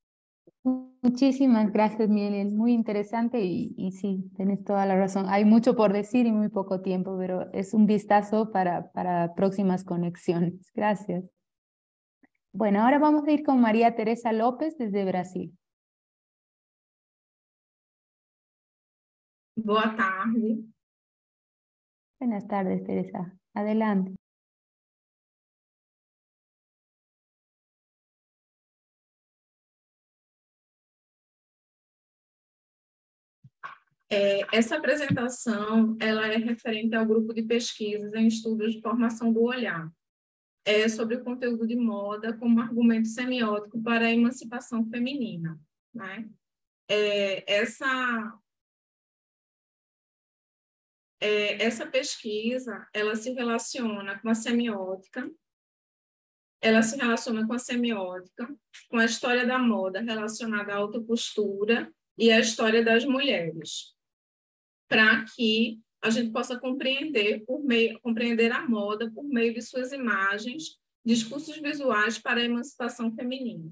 Muchísimas gracias, Miguel. Muy interesante y sí, tienes toda la razón. Hay mucho por decir y muy poco tiempo, pero es un vistazo para próximas conexiones. Gracias. Bueno, ahora vamos a ir con María Teresa López desde Brasil. Boa tarde. Buenas tardes, Teresa. Adelante. Essa apresentação ela é referente ao grupo de pesquisas em estudos de formação do olhar. É sobre o conteúdo de moda como argumento semiótico para a emancipação feminina, né? Essa pesquisa, ela se relaciona com a semiótica, com a história da moda relacionada à autocostura e a história das mulheres, para que a gente possa compreender a moda por meio de suas imagens, discursos visuais para a emancipação feminina.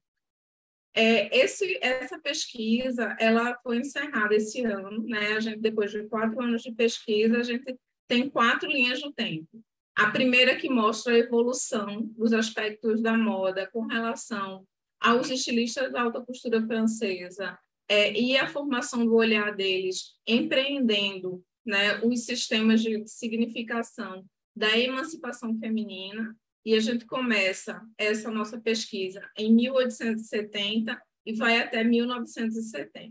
Essa pesquisa ela foi encerrada esse ano, né? A gente, depois de 4 anos de pesquisa, a gente tem 4 linhas do tempo. A primeira que mostra a evolução dos aspectos da moda com relação aos estilistas da alta costura francesa e a formação do olhar deles, empreendendo, né, os sistemas de significação da emancipação feminina. E a gente começa essa nossa pesquisa em 1870 e vai até 1970.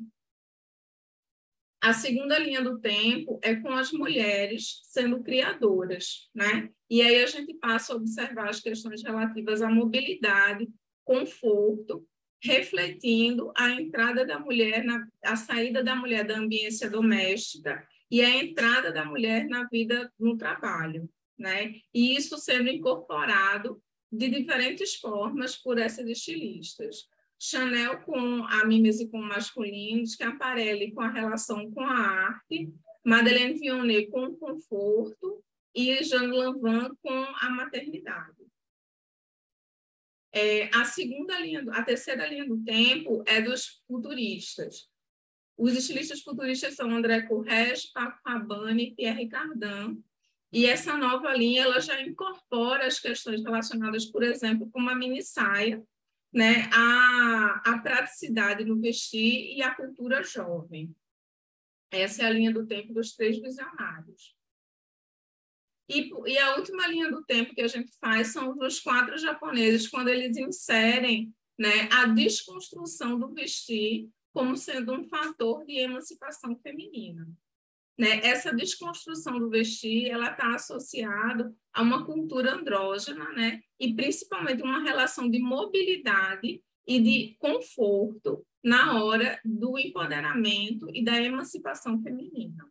A segunda linha do tempo é com as mulheres sendo criadoras, né? E aí a gente passa a observar as questões relativas à mobilidade, conforto, refletindo a entrada da mulher, a saída da mulher da ambiência doméstica e a entrada da mulher na vida no trabalho, né? E isso sendo incorporado de diferentes formas por essas estilistas. Chanel com a mimese com o masculino, Schiaparelli com a relação com a arte, Madeleine Vionnet com o conforto e Jeanne Lanvin com a maternidade. A terceira linha do tempo é dos futuristas. Os estilistas futuristas são André Courrèges, Paco Rabanne e Pierre Cardin. E essa nova linha ela já incorpora as questões relacionadas, por exemplo, com uma mini saia, né, a praticidade no vestir e a cultura jovem. Essa é a linha do tempo dos três visionários. E a última linha do tempo que a gente faz são os quadros japoneses, quando eles inserem, né, a desconstrução do vestir como sendo um fator de emancipação feminina. Né? Essa desconstrução do vestir ela está associada a uma cultura andrógena, né? E principalmente uma relação de mobilidade e de conforto na hora do empoderamento e da emancipação feminina.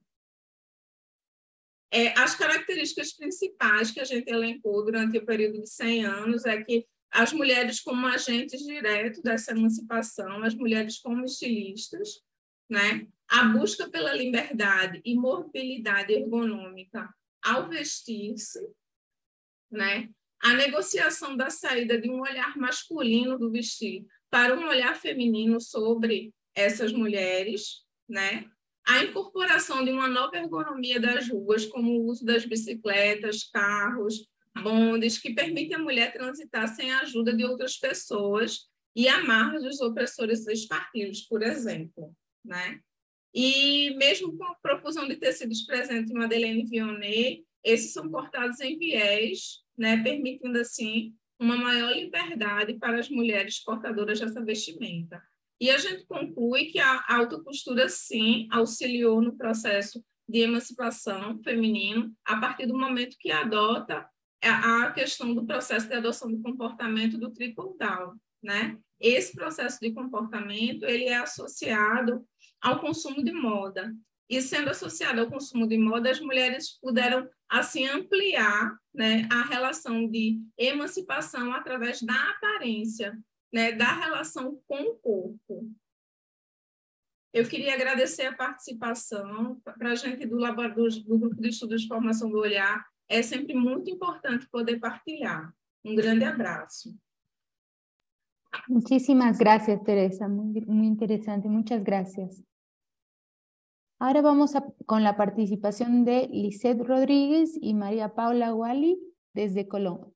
As características principais que a gente elencou durante o período de 100 anos é que as mulheres como agentes diretos dessa emancipação, as mulheres como estilistas, né? A busca pela liberdade e mobilidade ergonômica ao vestir-se, né? A negociação da saída de um olhar masculino do vestir para um olhar feminino sobre essas mulheres, né? A incorporação de uma nova ergonomia das ruas, como o uso das bicicletas, carros, bondes, que permite à mulher transitar sem a ajuda de outras pessoas e à margem dos opressores espartilhos, por exemplo, né? E mesmo com a profusão de tecidos presentes em Madeleine Vionnet, esses são cortados em viés, né, permitindo, assim, uma maior liberdade para as mulheres portadoras dessa vestimenta. E a gente conclui que a alta costura, sim, auxiliou no processo de emancipação feminino a partir do momento que adota a questão do processo de adoção do comportamento do trickle-down, né? Esse processo de comportamento ele é associado ao consumo de moda. E sendo associado ao consumo de moda, as mulheres puderam, assim, ampliar, né, a relação de emancipação através da aparência, né, da relação com o corpo. Eu queria agradecer a participação para a gente do Grupo de Estudos de Formação do Olhar. É sempre muito importante poder partilhar. Um grande abraço. Muchísimas gracias, Teresa. Muy interesante. Muchas gracias. Ahora vamos con la participación de Lisette Rodríguez y María Paula Wally desde Colombia.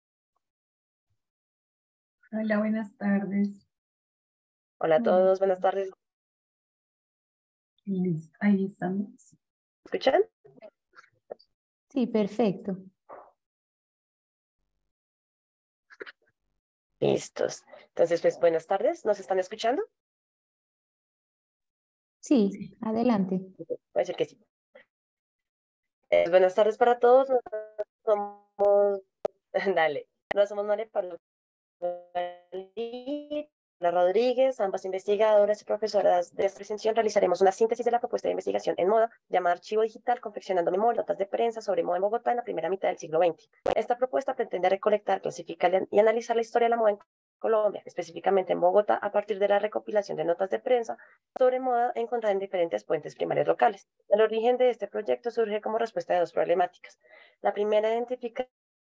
Hola, buenas tardes. Hola a todos, buenas tardes. Listo, ahí estamos. ¿Escuchan? Sí, perfecto. Listos. Entonces, pues, buenas tardes. ¿Nos están escuchando? Sí, adelante. Puede decir que sí. Buenas tardes para todos. Somos... Dale. Nosotros somos María Paula Rodríguez, ambas investigadoras y profesoras de esta extensión. Realizaremos una síntesis de la propuesta de investigación en moda llamada Archivo Digital, confeccionando memorias, notas de prensa sobre moda en Bogotá en la primera mitad del siglo XX. Esta propuesta pretende recolectar, clasificar y analizar la historia de la moda en Colombia, específicamente en Bogotá, a partir de la recopilación de notas de prensa sobre moda encontrada en diferentes fuentes primarias locales. El origen de este proyecto surge como respuesta de dos problemáticas. La primera identifica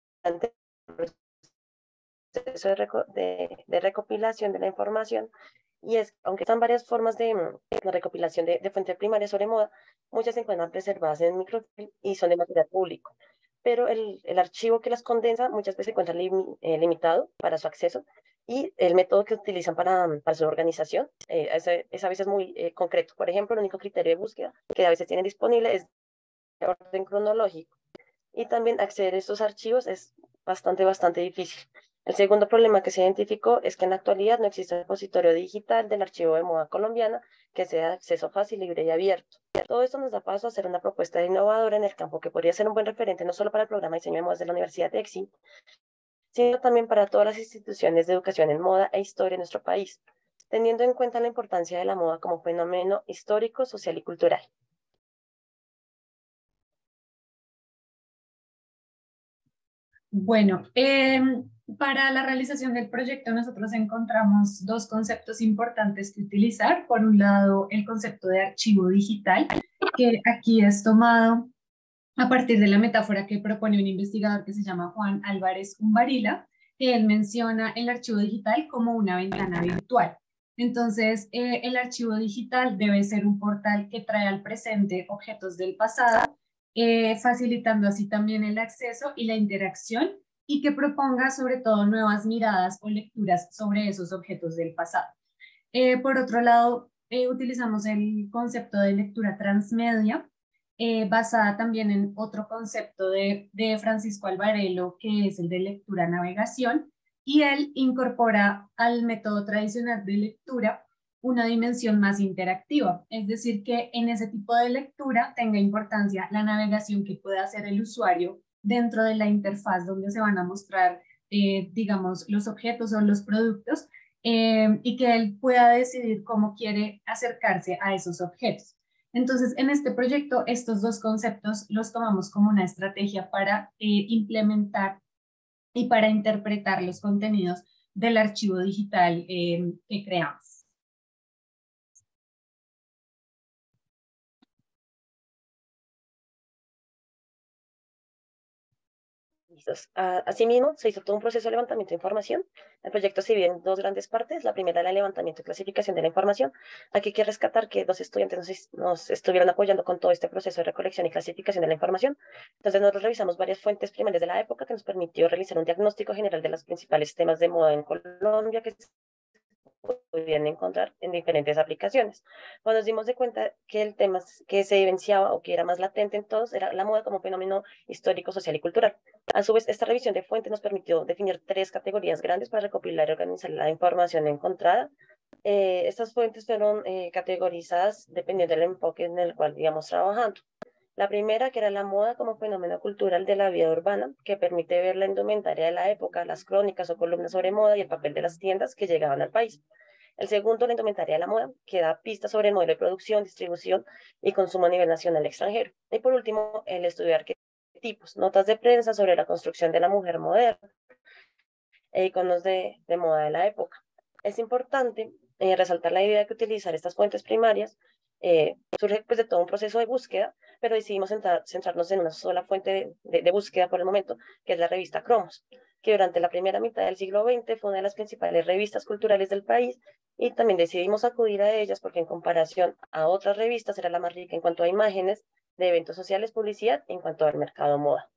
proceso de recopilación de la información, y es, aunque están varias formas de recopilación de fuentes primarias sobre moda, muchas se encuentran preservadas en microfilm y son de material público, pero el archivo que las condensa muchas veces se encuentra limitado para su acceso, y el método que utilizan para su organización es a veces muy concreto. Por ejemplo, el único criterio de búsqueda que a veces tienen disponible es de orden cronológico, y también acceder a estos archivos es bastante difícil. El segundo problema que se identificó es que en la actualidad no existe un repositorio digital del archivo de moda colombiana que sea de acceso fácil, libre y abierto. Todo esto nos da paso a hacer una propuesta innovadora en el campo que podría ser un buen referente no solo para el programa de diseño de modas de la Universidad de EXI, sino también para todas las instituciones de educación en moda e historia en nuestro país, teniendo en cuenta la importancia de la moda como fenómeno histórico, social y cultural. Bueno, para la realización del proyecto nosotros encontramos dos conceptos importantes que utilizar. Por un lado, el concepto de archivo digital, que aquí es tomado a partir de la metáfora que propone un investigador que se llama Juan Álvarez Umbarila, que él menciona el archivo digital como una ventana virtual. Entonces, el archivo digital debe ser un portal que trae al presente objetos del pasado, facilitando así también el acceso y la interacción, y que proponga sobre todo nuevas miradas o lecturas sobre esos objetos del pasado. Por otro lado, utilizamos el concepto de lectura transmedia, basada también en otro concepto de Francisco Alvarelo, que es el de lectura-navegación, y él incorpora al método tradicional de lectura una dimensión más interactiva, es decir, que en ese tipo de lectura tenga importancia la navegación que pueda hacer el usuario dentro de la interfaz donde se van a mostrar, digamos, los objetos o los productos, y que él pueda decidir cómo quiere acercarse a esos objetos. Entonces, en este proyecto, estos dos conceptos los tomamos como una estrategia para implementar y para interpretar los contenidos del archivo digital que creamos. Asimismo, se hizo todo un proceso de levantamiento de información. El proyecto se divide en dos grandes partes. La primera era el levantamiento y clasificación de la información. Aquí hay que rescatar que dos estudiantes nos estuvieron apoyando con todo este proceso de recolección y clasificación de la información. Entonces nosotros revisamos varias fuentes primarias de la época que nos permitió realizar un diagnóstico general de los principales temas de moda en Colombia que podían encontrar en diferentes aplicaciones. Cuando nos dimos de cuenta que el tema que se evidenciaba o que era más latente en todos era la moda como fenómeno histórico, social y cultural. A su vez, esta revisión de fuentes nos permitió definir 3 categorías grandes para recopilar y organizar la información encontrada. Estas fuentes fueron categorizadas dependiendo del enfoque en el cual íbamos trabajando. La primera, que era la moda como fenómeno cultural de la vida urbana, que permite ver la indumentaria de la época, las crónicas o columnas sobre moda y el papel de las tiendas que llegaban al país. El segundo, la indumentaria de la moda, que da pistas sobre el modelo de producción, distribución y consumo a nivel nacional y extranjero. Y por último, el estudio de arquetipos, notas de prensa sobre la construcción de la mujer moderna e iconos de moda de la época. Es importante resaltar la idea de que utilizar estas fuentes primarias surge pues, de todo un proceso de búsqueda, pero decidimos centrarnos en una sola fuente de búsqueda por el momento, que es la revista Cromos, que durante la primera mitad del siglo XX fue una de las principales revistas culturales del país, y también decidimos acudir a ellas porque en comparación a otras revistas era la más rica en cuanto a imágenes de eventos sociales, publicidad y en cuanto al mercado moda.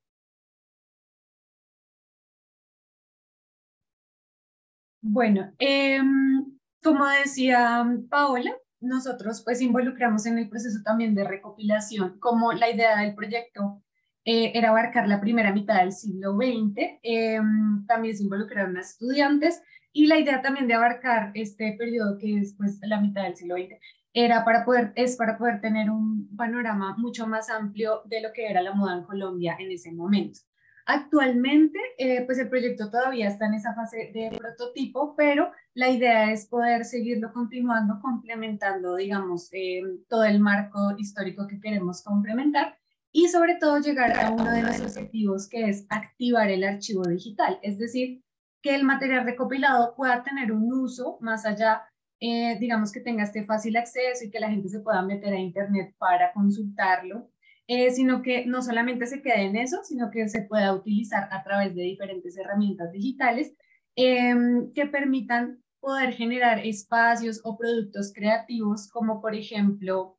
Bueno, como decía Paola, nosotros pues involucramos en el proceso también de recopilación, como la idea del proyecto era abarcar la primera mitad del siglo XX, también se involucraron a estudiantes, y la idea también de abarcar este periodo que es pues la mitad del siglo XX era para poder tener un panorama mucho más amplio de lo que era la moda en Colombia en ese momento. Actualmente, pues el proyecto todavía está en esa fase de prototipo, pero la idea es poder seguirlo continuando, complementando, digamos, todo el marco histórico que queremos complementar, y sobre todo llegar a uno de los objetivos, que es activar el archivo digital, es decir, que el material recopilado pueda tener un uso más allá, digamos, que tenga este fácil acceso y que la gente se pueda meter a internet para consultarlo. Sino que no solamente se quede en eso, sino que se pueda utilizar a través de diferentes herramientas digitales que permitan poder generar espacios o productos creativos, como por ejemplo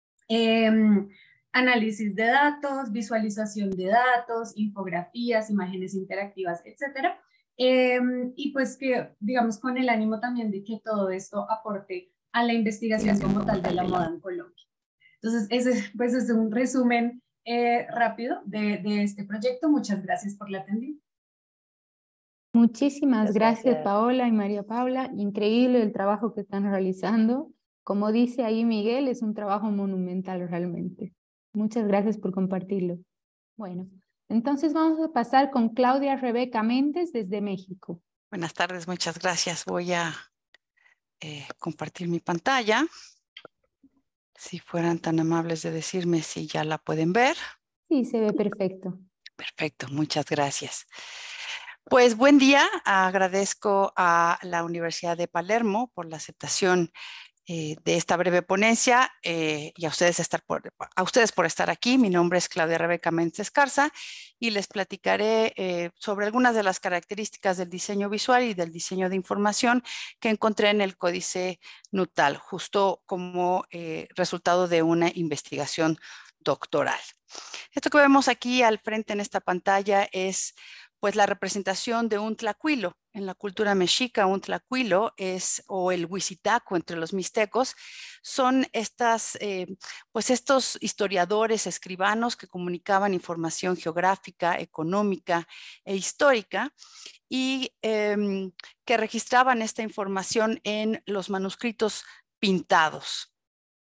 análisis de datos, visualización de datos, infografías, imágenes interactivas, etcétera. Y pues que, digamos, con el ánimo también de que todo esto aporte a la investigación como tal de la moda en Colombia. Entonces, ese pues, es un resumen rápido de este proyecto. Muchas gracias por la atención. Muchísimas gracias, Paola y María Paula. Increíble el trabajo que están realizando. Como dice ahí Miguel, es un trabajo monumental realmente. Muchas gracias por compartirlo. Bueno, entonces vamos a pasar con Claudia Rebeca Méndez desde México. Buenas tardes, muchas gracias. Voy a compartir mi pantalla. Si fueran tan amables de decirme si ya la pueden ver. Sí, se ve perfecto. Perfecto, muchas gracias. Pues buen día, agradezco a la Universidad de Palermo por la aceptación de esta breve ponencia y a ustedes por estar aquí. Mi nombre es Claudia Rebeca Méndez Escarza y les platicaré sobre algunas de las características del diseño visual y del diseño de información que encontré en el Códice Nuttall, justo como resultado de una investigación doctoral. Esto que vemos aquí al frente en esta pantalla es pues la representación de un tlacuilo. En la cultura mexica, un tlacuilo o el huizitaco entre los mixtecos, son pues estos historiadores, escribanos que comunicaban información geográfica, económica e histórica y que registraban esta información en los manuscritos pintados.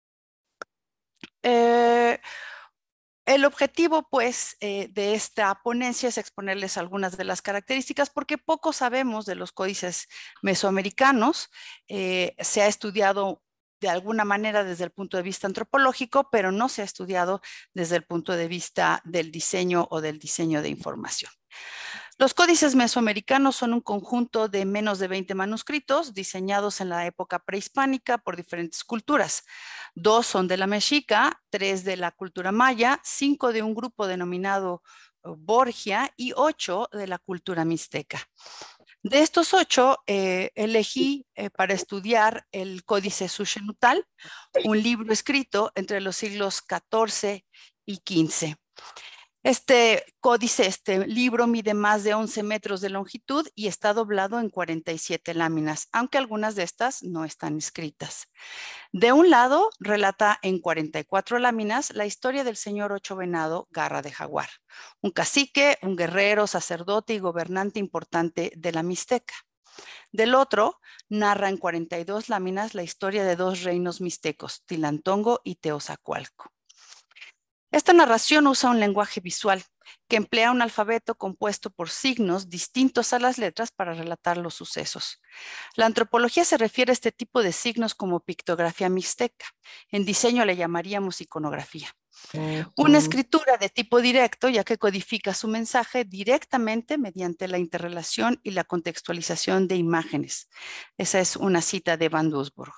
El objetivo, pues, de esta ponencia es exponerles algunas de las características porque poco sabemos de los códices mesoamericanos. Se ha estudiado de alguna manera desde el punto de vista antropológico, pero no se ha estudiado desde el punto de vista del diseño o del diseño de información. Los códices mesoamericanos son un conjunto de menos de 20 manuscritos diseñados en la época prehispánica por diferentes culturas. 2 son de la mexica, 3 de la cultura maya, 5 de un grupo denominado Borgia y 8 de la cultura mixteca. De estos 8, elegí para estudiar el Códice Xuxenutl, un libro escrito entre los siglos XIV y XV. Este códice, este libro mide más de 11 metros de longitud y está doblado en 47 láminas, aunque algunas de estas no están escritas. De un lado, relata en 44 láminas la historia del señor Ocho Venado Garra de Jaguar, un cacique, un guerrero, sacerdote y gobernante importante de la Mixteca. Del otro, narra en 42 láminas la historia de 2 reinos mixtecos, Tilantongo y Teozacualco. Esta narración usa un lenguaje visual que emplea un alfabeto compuesto por signos distintos a las letras para relatar los sucesos. La antropología se refiere a este tipo de signos como pictografía mixteca. En diseño le llamaríamos iconografía. Una escritura de tipo directo, ya que codifica su mensaje directamente mediante la interrelación y la contextualización de imágenes. Esa es una cita de Van Doesburg.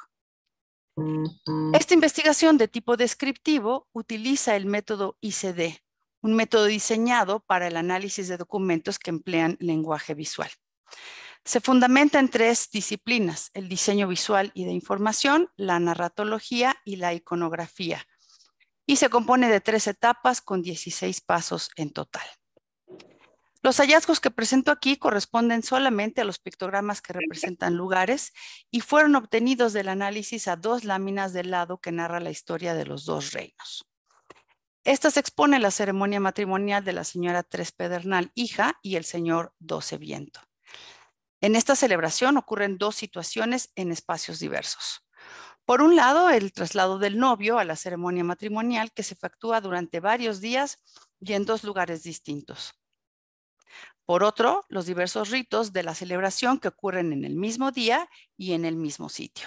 Esta investigación de tipo descriptivo utiliza el método ICD, un método diseñado para el análisis de documentos que emplean lenguaje visual. Se fundamenta en 3 disciplinas: el diseño visual y de información, la narratología y la iconografía, y se compone de 3 etapas con 16 pasos en total. Los hallazgos que presento aquí corresponden solamente a los pictogramas que representan lugares y fueron obtenidos del análisis a 2 láminas del lado que narra la historia de los 2 reinos. Estas exponen la ceremonia matrimonial de la señora Tres Pedernal, hija, y el señor Doce Viento. En esta celebración ocurren 2 situaciones en espacios diversos. Por un lado, el traslado del novio a la ceremonia matrimonial que se efectúa durante varios días y en 2 lugares distintos. Por otro, los diversos ritos de la celebración que ocurren en el mismo día y en el mismo sitio.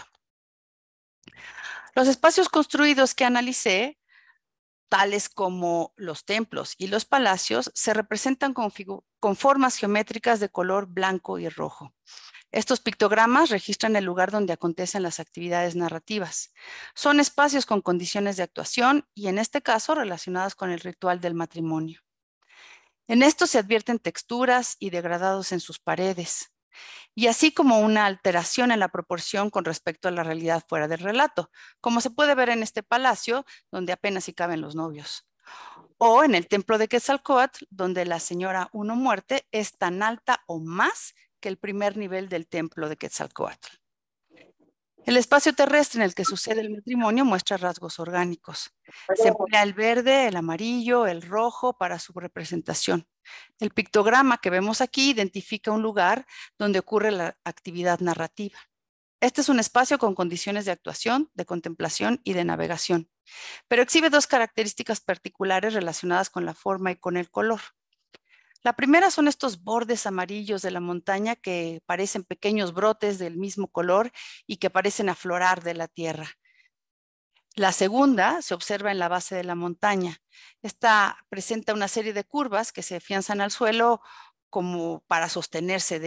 Los espacios construidos que analicé, tales como los templos y los palacios, se representan con formas geométricas de color blanco y rojo. Estos pictogramas registran el lugar donde acontecen las actividades narrativas. Son espacios con condiciones de actuación y en este caso relacionadas con el ritual del matrimonio. En esto se advierten texturas y degradados en sus paredes, y así como una alteración en la proporción con respecto a la realidad fuera del relato, como se puede ver en este palacio, donde apenas si caben los novios, o en el templo de Quetzalcóatl, donde la señora Uno Muerte es tan alta o más que el primer nivel del templo de Quetzalcóatl. El espacio terrestre en el que sucede el matrimonio muestra rasgos orgánicos. Se emplea el verde, el amarillo, el rojo para su representación. El pictograma que vemos aquí identifica un lugar donde ocurre la actividad narrativa. Este es un espacio con condiciones de actuación, de contemplación y de navegación, pero exhibe 2 características particulares relacionadas con la forma y con el color. La primera son estos bordes amarillos de la montaña que parecen pequeños brotes del mismo color y que parecen aflorar de la tierra. La segunda se observa en la base de la montaña. Esta presenta una serie de curvas que se afianzan al suelo como para sostenerse de él.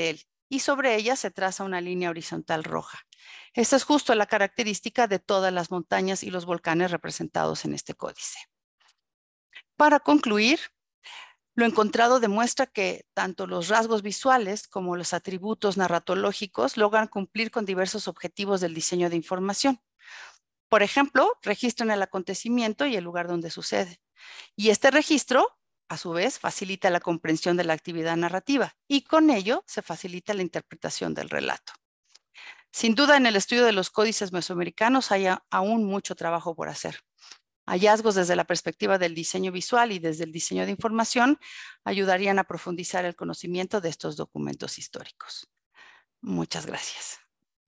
y sobre ella se traza una línea horizontal roja. Esta es justo la característica de todas las montañas y los volcanes representados en este códice. Para concluir, lo encontrado demuestra que tanto los rasgos visuales como los atributos narratológicos logran cumplir con diversos objetivos del diseño de información. Por ejemplo, registran el acontecimiento y el lugar donde sucede. Y este registro, a su vez, facilita la comprensión de la actividad narrativa y con ello se facilita la interpretación del relato. Sin duda, en el estudio de los códices mesoamericanos hay aún mucho trabajo por hacer. Hallazgos desde la perspectiva del diseño visual y desde el diseño de información ayudarían a profundizar el conocimiento de estos documentos históricos. Muchas gracias.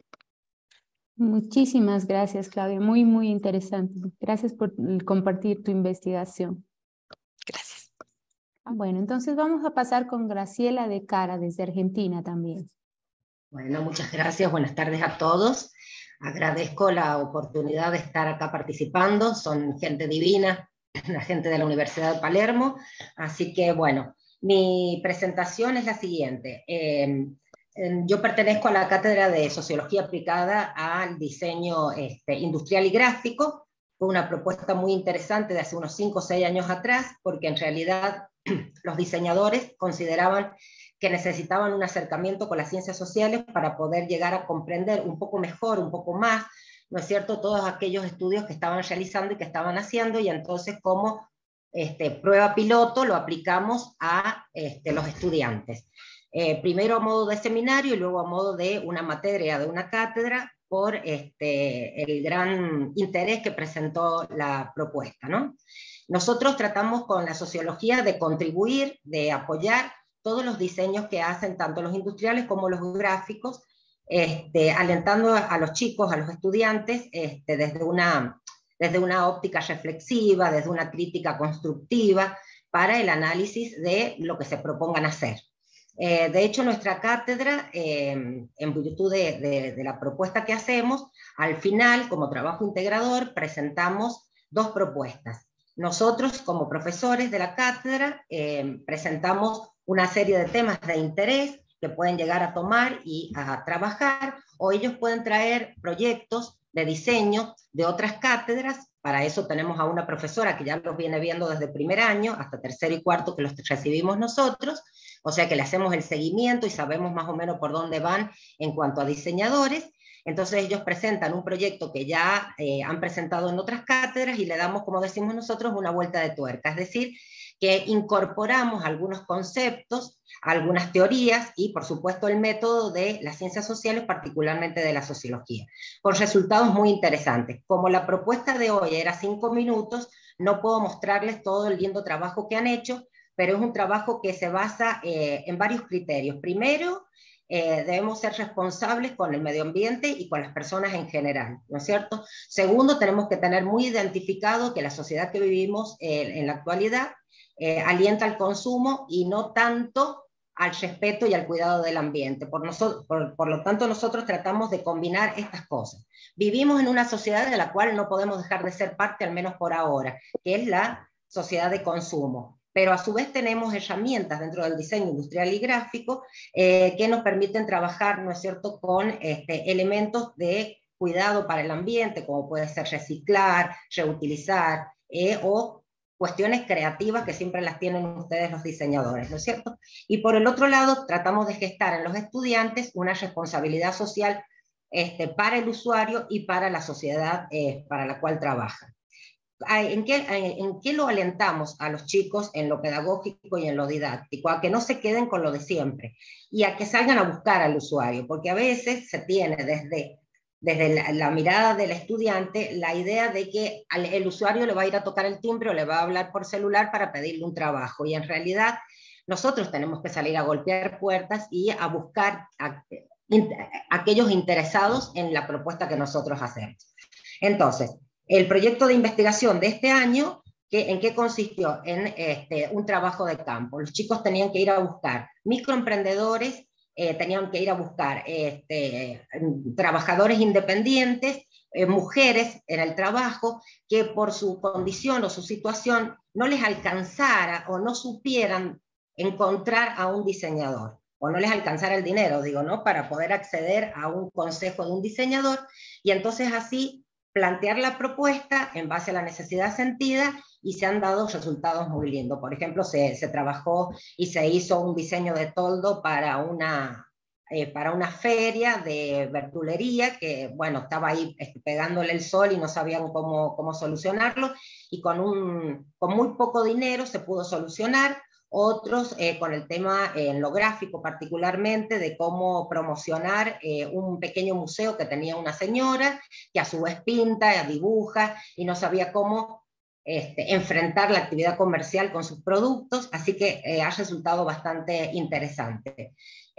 Muchísimas gracias, Claudia. Muy, muy interesante. Gracias por compartir tu investigación. Gracias. Bueno, entonces vamos a pasar con Graciela de Cara, desde Argentina también. Bueno, muchas gracias. Buenas tardes a todos. Agradezco la oportunidad de estar acá participando. Son gente divina, la gente de la Universidad de Palermo. Así que, bueno, mi presentación es la siguiente. Yo pertenezco a la Cátedra de Sociología Aplicada al Diseño Industrial y Gráfico. Fue una propuesta muy interesante de hace unos 5 o 6 años atrás, porque en realidad los diseñadores consideraban que necesitaban un acercamiento con las ciencias sociales para poder llegar a comprender un poco mejor, un poco más, ¿no es cierto?, todos aquellos estudios que estaban realizando y que estaban haciendo, y entonces como prueba piloto lo aplicamos a los estudiantes. Primero a modo de seminario y luego a modo de una materia, de una cátedra, por el gran interés que presentó la propuesta, ¿no? Nosotros tratamos con la sociología de contribuir, de apoyar todos los diseños que hacen tanto los industriales como los gráficos, alentando a los chicos, a los estudiantes, desde una óptica reflexiva, desde una crítica constructiva, para el análisis de lo que se propongan hacer. De hecho, nuestra cátedra, en virtud de la propuesta que hacemos, al final, como trabajo integrador, presentamos 2 propuestas. Nosotros, como profesores de la cátedra, presentamos una serie de temas de interés que pueden llegar a tomar y a trabajar, o ellos pueden traer proyectos de diseño de otras cátedras. Para eso tenemos a una profesora que ya los viene viendo desde primer año hasta tercero y cuarto, que los recibimos nosotros, o sea que le hacemos el seguimiento y sabemos más o menos por dónde van en cuanto a diseñadores. Entonces ellos presentan un proyecto que ya han presentado en otras cátedras y le damos, como decimos nosotros, una vuelta de tuerca, es decir, que incorporamos algunos conceptos, algunas teorías y, por supuesto, el método de las ciencias sociales, particularmente de la sociología, con resultados muy interesantes. Como la propuesta de hoy era 5 minutos, no puedo mostrarles todo el lindo trabajo que han hecho, pero es un trabajo que se basa en varios criterios. Primero, debemos ser responsables con el medio ambiente y con las personas en general, ¿no es cierto? Segundo, tenemos que tener muy identificado que la sociedad que vivimos en la actualidad alienta al consumo y no tanto al respeto y al cuidado del ambiente. Por lo tanto, nosotros tratamos de combinar estas cosas. Vivimos en una sociedad de la cual no podemos dejar de ser parte, al menos por ahora, que es la sociedad de consumo. Pero a su vez tenemos herramientas dentro del diseño industrial y gráfico que nos permiten trabajar, ¿no es cierto?, con elementos de cuidado para el ambiente, como puede ser reciclar, reutilizar, o cuestiones creativas que siempre las tienen ustedes los diseñadores, ¿no es cierto? Y por el otro lado, tratamos de gestar en los estudiantes una responsabilidad social para el usuario y para la sociedad para la cual trabajan. ¿En qué lo alentamos a los chicos en lo pedagógico y en lo didáctico? A que no se queden con lo de siempre y a que salgan a buscar al usuario, porque a veces se tiene desde la mirada del estudiante la idea de que el usuario le va a ir a tocar el timbre o le va a hablar por celular para pedirle un trabajo, y en realidad nosotros tenemos que salir a golpear puertas y a buscar a aquellos interesados en la propuesta que nosotros hacemos. Entonces, el proyecto de investigación de este año, ¿en qué consistió? En un trabajo de campo. Los chicos tenían que ir a buscar microemprendedores, tenían que ir a buscar trabajadores independientes, mujeres en el trabajo, que por su condición o su situación no les alcanzara o no supieran encontrar a un diseñador. o no les alcanzara el dinero, digo, ¿no? Para poder acceder a un consejo de un diseñador, y entonces así plantear la propuesta en base a la necesidad sentida, y se han dado resultados muy lindos. Por ejemplo, se trabajó y se hizo un diseño de toldo para una feria de verdulería, que bueno, estaba ahí pegándole el sol y no sabían cómo solucionarlo, y con muy poco dinero se pudo solucionar. Otros con el tema en lo gráfico particularmente, de cómo promocionar un pequeño museo que tenía una señora, que a su vez pinta, dibuja, y no sabía cómo enfrentar la actividad comercial con sus productos, así que ha resultado bastante interesante.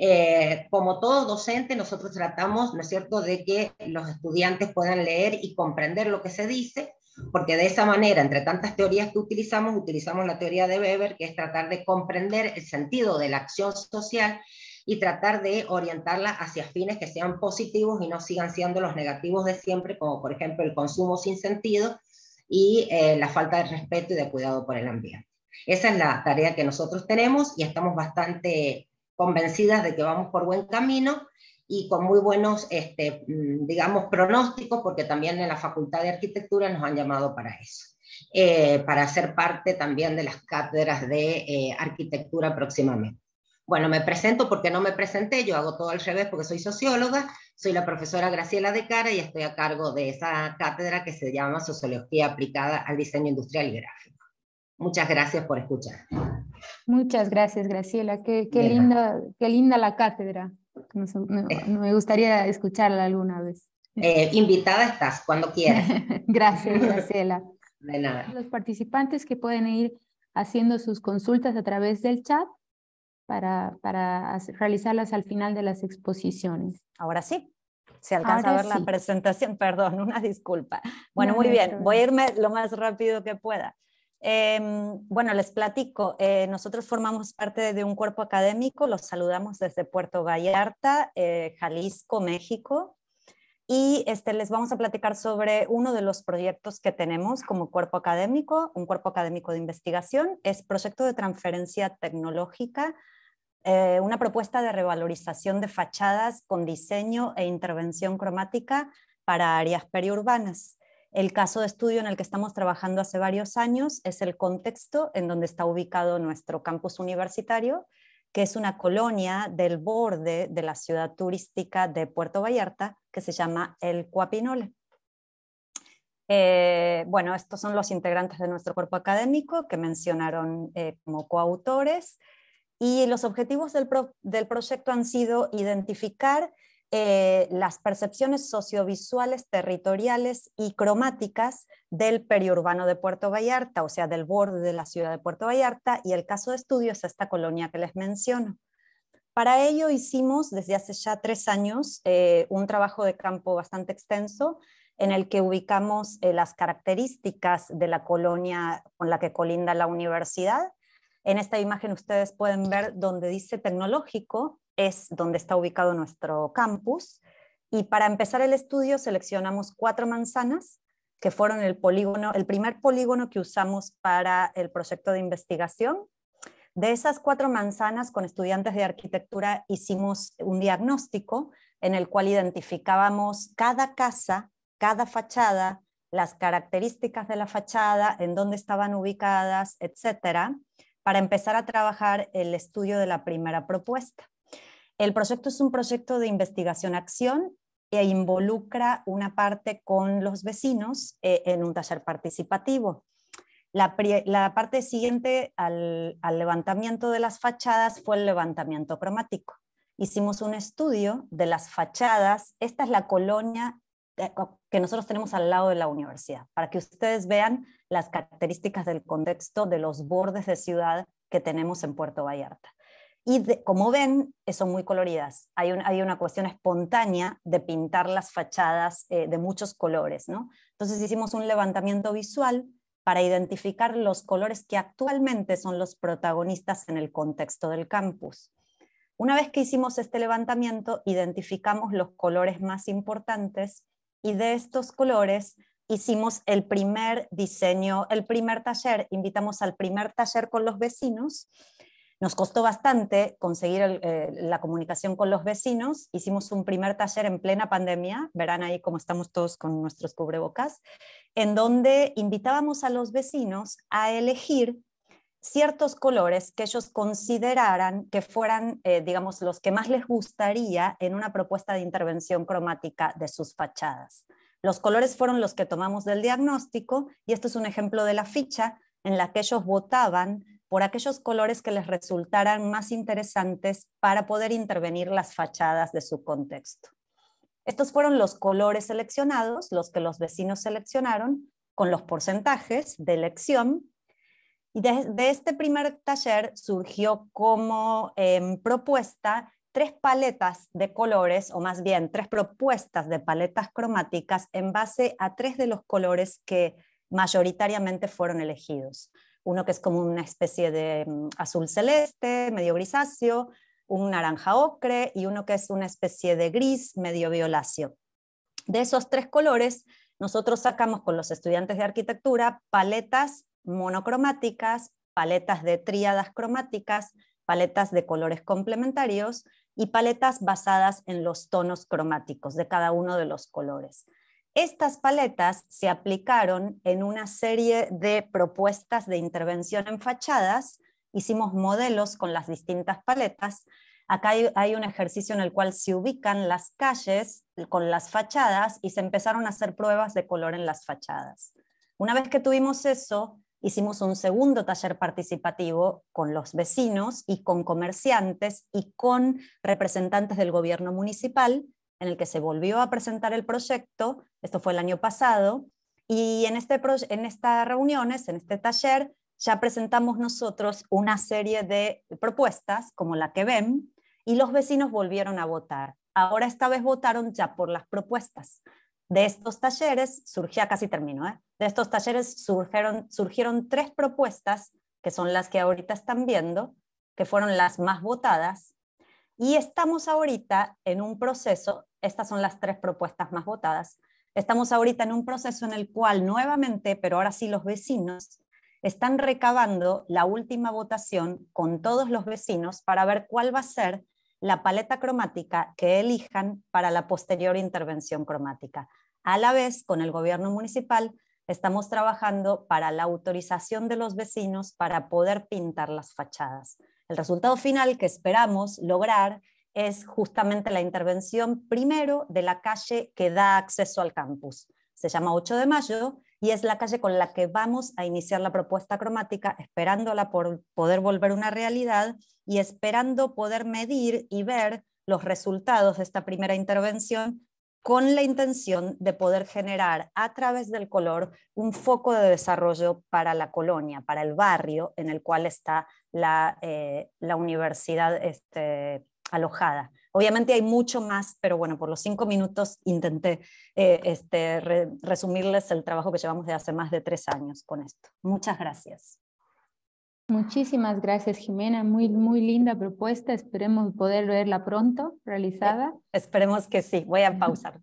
Como todo docente, nosotros tratamos, ¿no es cierto?, de que los estudiantes puedan leer y comprender lo que se dice, porque de esa manera, entre tantas teorías que utilizamos la teoría de Weber, que es tratar de comprender el sentido de la acción social y tratar de orientarla hacia fines que sean positivos y no sigan siendo los negativos de siempre, como por ejemplo el consumo sin sentido y la falta de respeto y de cuidado por el ambiente. Esa es la tarea que nosotros tenemos, y estamos bastante convencidas de que vamos por buen camino, y con muy buenos, digamos, pronósticos, porque también en la Facultad de Arquitectura nos han llamado para eso, para ser parte también de las cátedras de arquitectura próximamente. Bueno, me presento porque no me presenté, yo hago todo al revés porque soy socióloga, soy la profesora Graciela De Cara y estoy a cargo de esa cátedra que se llama Sociología aplicada al diseño industrial y gráfico. Muchas gracias por escuchar. Muchas gracias, Graciela. Qué linda la cátedra. Me gustaría escucharla alguna vez. Invitada estás, cuando quieras. Gracias, Graciela. De nada. Los participantes que pueden ir haciendo sus consultas a través del chat para realizarlas al final de las exposiciones. Ahora sí, se alcanza Ahora a ver sí. la presentación, perdón, una disculpa. Bueno, No, muy no hay bien, problema. voy a irme lo más rápido que pueda. Bueno, les platico, nosotros formamos parte de un cuerpo académico, los saludamos desde Puerto Vallarta, Jalisco, México, y les vamos a platicar sobre uno de los proyectos que tenemos como cuerpo académico, un cuerpo académico de investigación, es Proyecto de Transferencia Tecnológica, una propuesta de revalorización de fachadas con diseño e intervención cromática para áreas periurbanas. El caso de estudio en el que estamos trabajando hace varios años es el contexto en donde está ubicado nuestro campus universitario, que es una colonia del borde de la ciudad turística de Puerto Vallarta, que se llama El Cuapinole. Bueno, estos son los integrantes de nuestro cuerpo académico que mencionaron como coautores, y los objetivos del proyecto han sido identificar las percepciones sociovisuales, territoriales y cromáticas del periurbano de Puerto Vallarta, o sea, del borde de la ciudad de Puerto Vallarta, y el caso de estudio es esta colonia que les menciono. Para ello hicimos desde hace ya 3 años un trabajo de campo bastante extenso en el que ubicamos las características de la colonia con la que colinda la universidad. En esta imagen ustedes pueden ver donde dice tecnológico, es donde está ubicado nuestro campus, y para empezar el estudio seleccionamos 4 manzanas que fueron el primer polígono que usamos para el proyecto de investigación. De esas 4 manzanas, con estudiantes de arquitectura hicimos un diagnóstico en el cual identificábamos cada casa, cada fachada, las características de la fachada, en dónde estaban ubicadas, etcétera, para empezar a trabajar el estudio de la primera propuesta. El proyecto es un proyecto de investigación-acción e involucra una parte con los vecinos en un taller participativo. La parte siguiente al levantamiento de las fachadas fue el levantamiento cromático. Hicimos un estudio de las fachadas. Esta es la colonia que nosotros tenemos al lado de la universidad, para que ustedes vean las características del contexto de los bordes de ciudad que tenemos en Puerto Vallarta. Y como ven, son muy coloridas. Hay una cuestión espontánea de pintar las fachadas de muchos colores, ¿no? Entonces hicimos un levantamiento visual para identificar los colores que actualmente son los protagonistas en el contexto del campus. Una vez que hicimos este levantamiento, identificamos los colores más importantes, y de estos colores hicimos el primer diseño, el primer taller, invitamos al primer taller con los vecinos, Nos costó bastante conseguir la comunicación con los vecinos. Hicimos un primer taller en plena pandemia, verán ahí cómo estamos todos con nuestros cubrebocas, en donde invitábamos a los vecinos a elegir ciertos colores que ellos consideraran que fueran, digamos, los que más les gustaría en una propuesta de intervención cromática de sus fachadas. Los colores fueron los que tomamos del diagnóstico, y esto es un ejemplo de la ficha en la que ellos votaban por aquellos colores que les resultaran más interesantes para poder intervenir las fachadas de su contexto. Estos fueron los colores seleccionados, los que los vecinos seleccionaron, con los porcentajes de elección. Y de este primer taller surgió como propuesta 3 paletas de colores, o más bien 3 propuestas de paletas cromáticas en base a 3 de los colores que mayoritariamente fueron elegidos. Uno que es como una especie de azul celeste, medio grisáceo, un naranja ocre, y uno que es una especie de gris, medio violáceo. De esos 3 colores, nosotros sacamos con los estudiantes de arquitectura paletas monocromáticas, paletas de tríadas cromáticas, paletas de colores complementarios y paletas basadas en los tonos cromáticos de cada uno de los colores. Estas paletas se aplicaron en una serie de propuestas de intervención en fachadas. Hicimos modelos con las distintas paletas. Acá hay un ejercicio en el cual se ubican las calles con las fachadas y se empezaron a hacer pruebas de color en las fachadas. Una vez que tuvimos eso, hicimos un segundo taller participativo con los vecinos y con comerciantes y con representantes del gobierno municipal, en el que se volvió a presentar el proyecto. Esto fue el año pasado, y en estas reuniones, en este taller, ya presentamos nosotros una serie de propuestas, como la que ven, y los vecinos volvieron a votar. Ahora esta vez votaron ya por las propuestas. De estos talleres, casi termino, de estos talleres surgieron 3 propuestas, que son las que ahorita están viendo, que fueron las más votadas, y estamos ahorita en un proceso, estas son las 3 propuestas más votadas, estamos ahorita en un proceso en el cual nuevamente, pero ahora sí los vecinos, están recabando la última votación con todos los vecinos para ver cuál va a ser la paleta cromática que elijan para la posterior intervención cromática. A la vez, con el gobierno municipal, estamos trabajando para la autorización de los vecinos para poder pintar las fachadas. El resultado final que esperamos lograr es justamente la intervención primero de la calle que da acceso al campus. Se llama 8 de Mayo y es la calle con la que vamos a iniciar la propuesta cromática, esperándola por poder volver una realidad y esperando poder medir y ver los resultados de esta primera intervención, con la intención de poder generar a través del color un foco de desarrollo para la colonia, para el barrio en el cual está la universidad alojada. Obviamente hay mucho más, pero bueno, por los 5 minutos intenté resumirles el trabajo que llevamos de hace más de 3 años con esto. Muchas gracias. Muchísimas gracias, Jimena. Muy, muy linda propuesta. Esperemos poder verla pronto realizada. Esperemos que sí. Voy a pausar.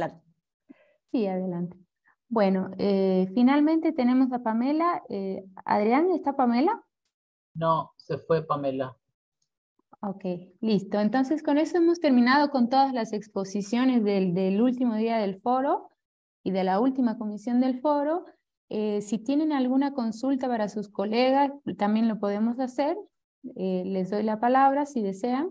Sí, adelante. Bueno, finalmente tenemos a Pamela. Adrián, ¿está Pamela? No, se fue Pamela. Ok, listo. Entonces con eso hemos terminado con todas las exposiciones del último día del foro y de la última comisión del foro. Si tienen alguna consulta para sus colegas, también lo podemos hacer. Les doy la palabra si desean.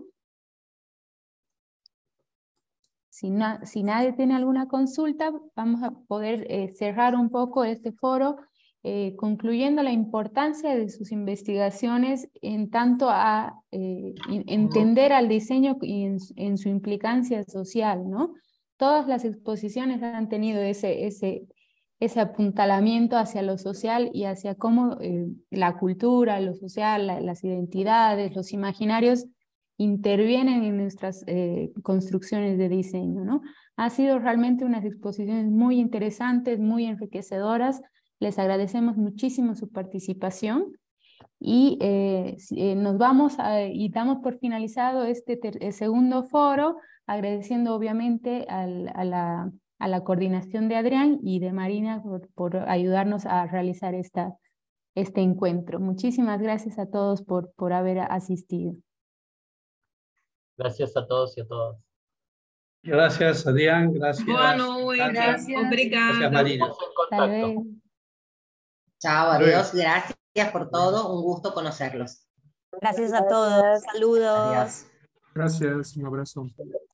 Si nadie tiene alguna consulta, vamos a poder cerrar un poco este foro, concluyendo la importancia de sus investigaciones en tanto a entender al diseño y en su implicancia social, ¿no? Todas las exposiciones han tenido ese apuntalamiento hacia lo social y hacia cómo la cultura, lo social, las identidades, los imaginarios intervienen en nuestras construcciones de diseño, ¿no? Ha sido realmente unas exposiciones muy interesantes, muy enriquecedoras. Les agradecemos muchísimo su participación y nos vamos y damos por finalizado este segundo foro, agradeciendo obviamente a la coordinación de Adrián y de Marina por ayudarnos a realizar esta este encuentro. Muchísimas gracias a todos por haber asistido. Gracias a todos y a todas. Gracias, Adrián. Gracias. Boa noite. Gracias. Obrigada. Gracias, Marina. Hasta luego. Chao, adiós, gracias por todo, un gusto conocerlos. Gracias a todos, saludos. Adiós. Gracias, un abrazo.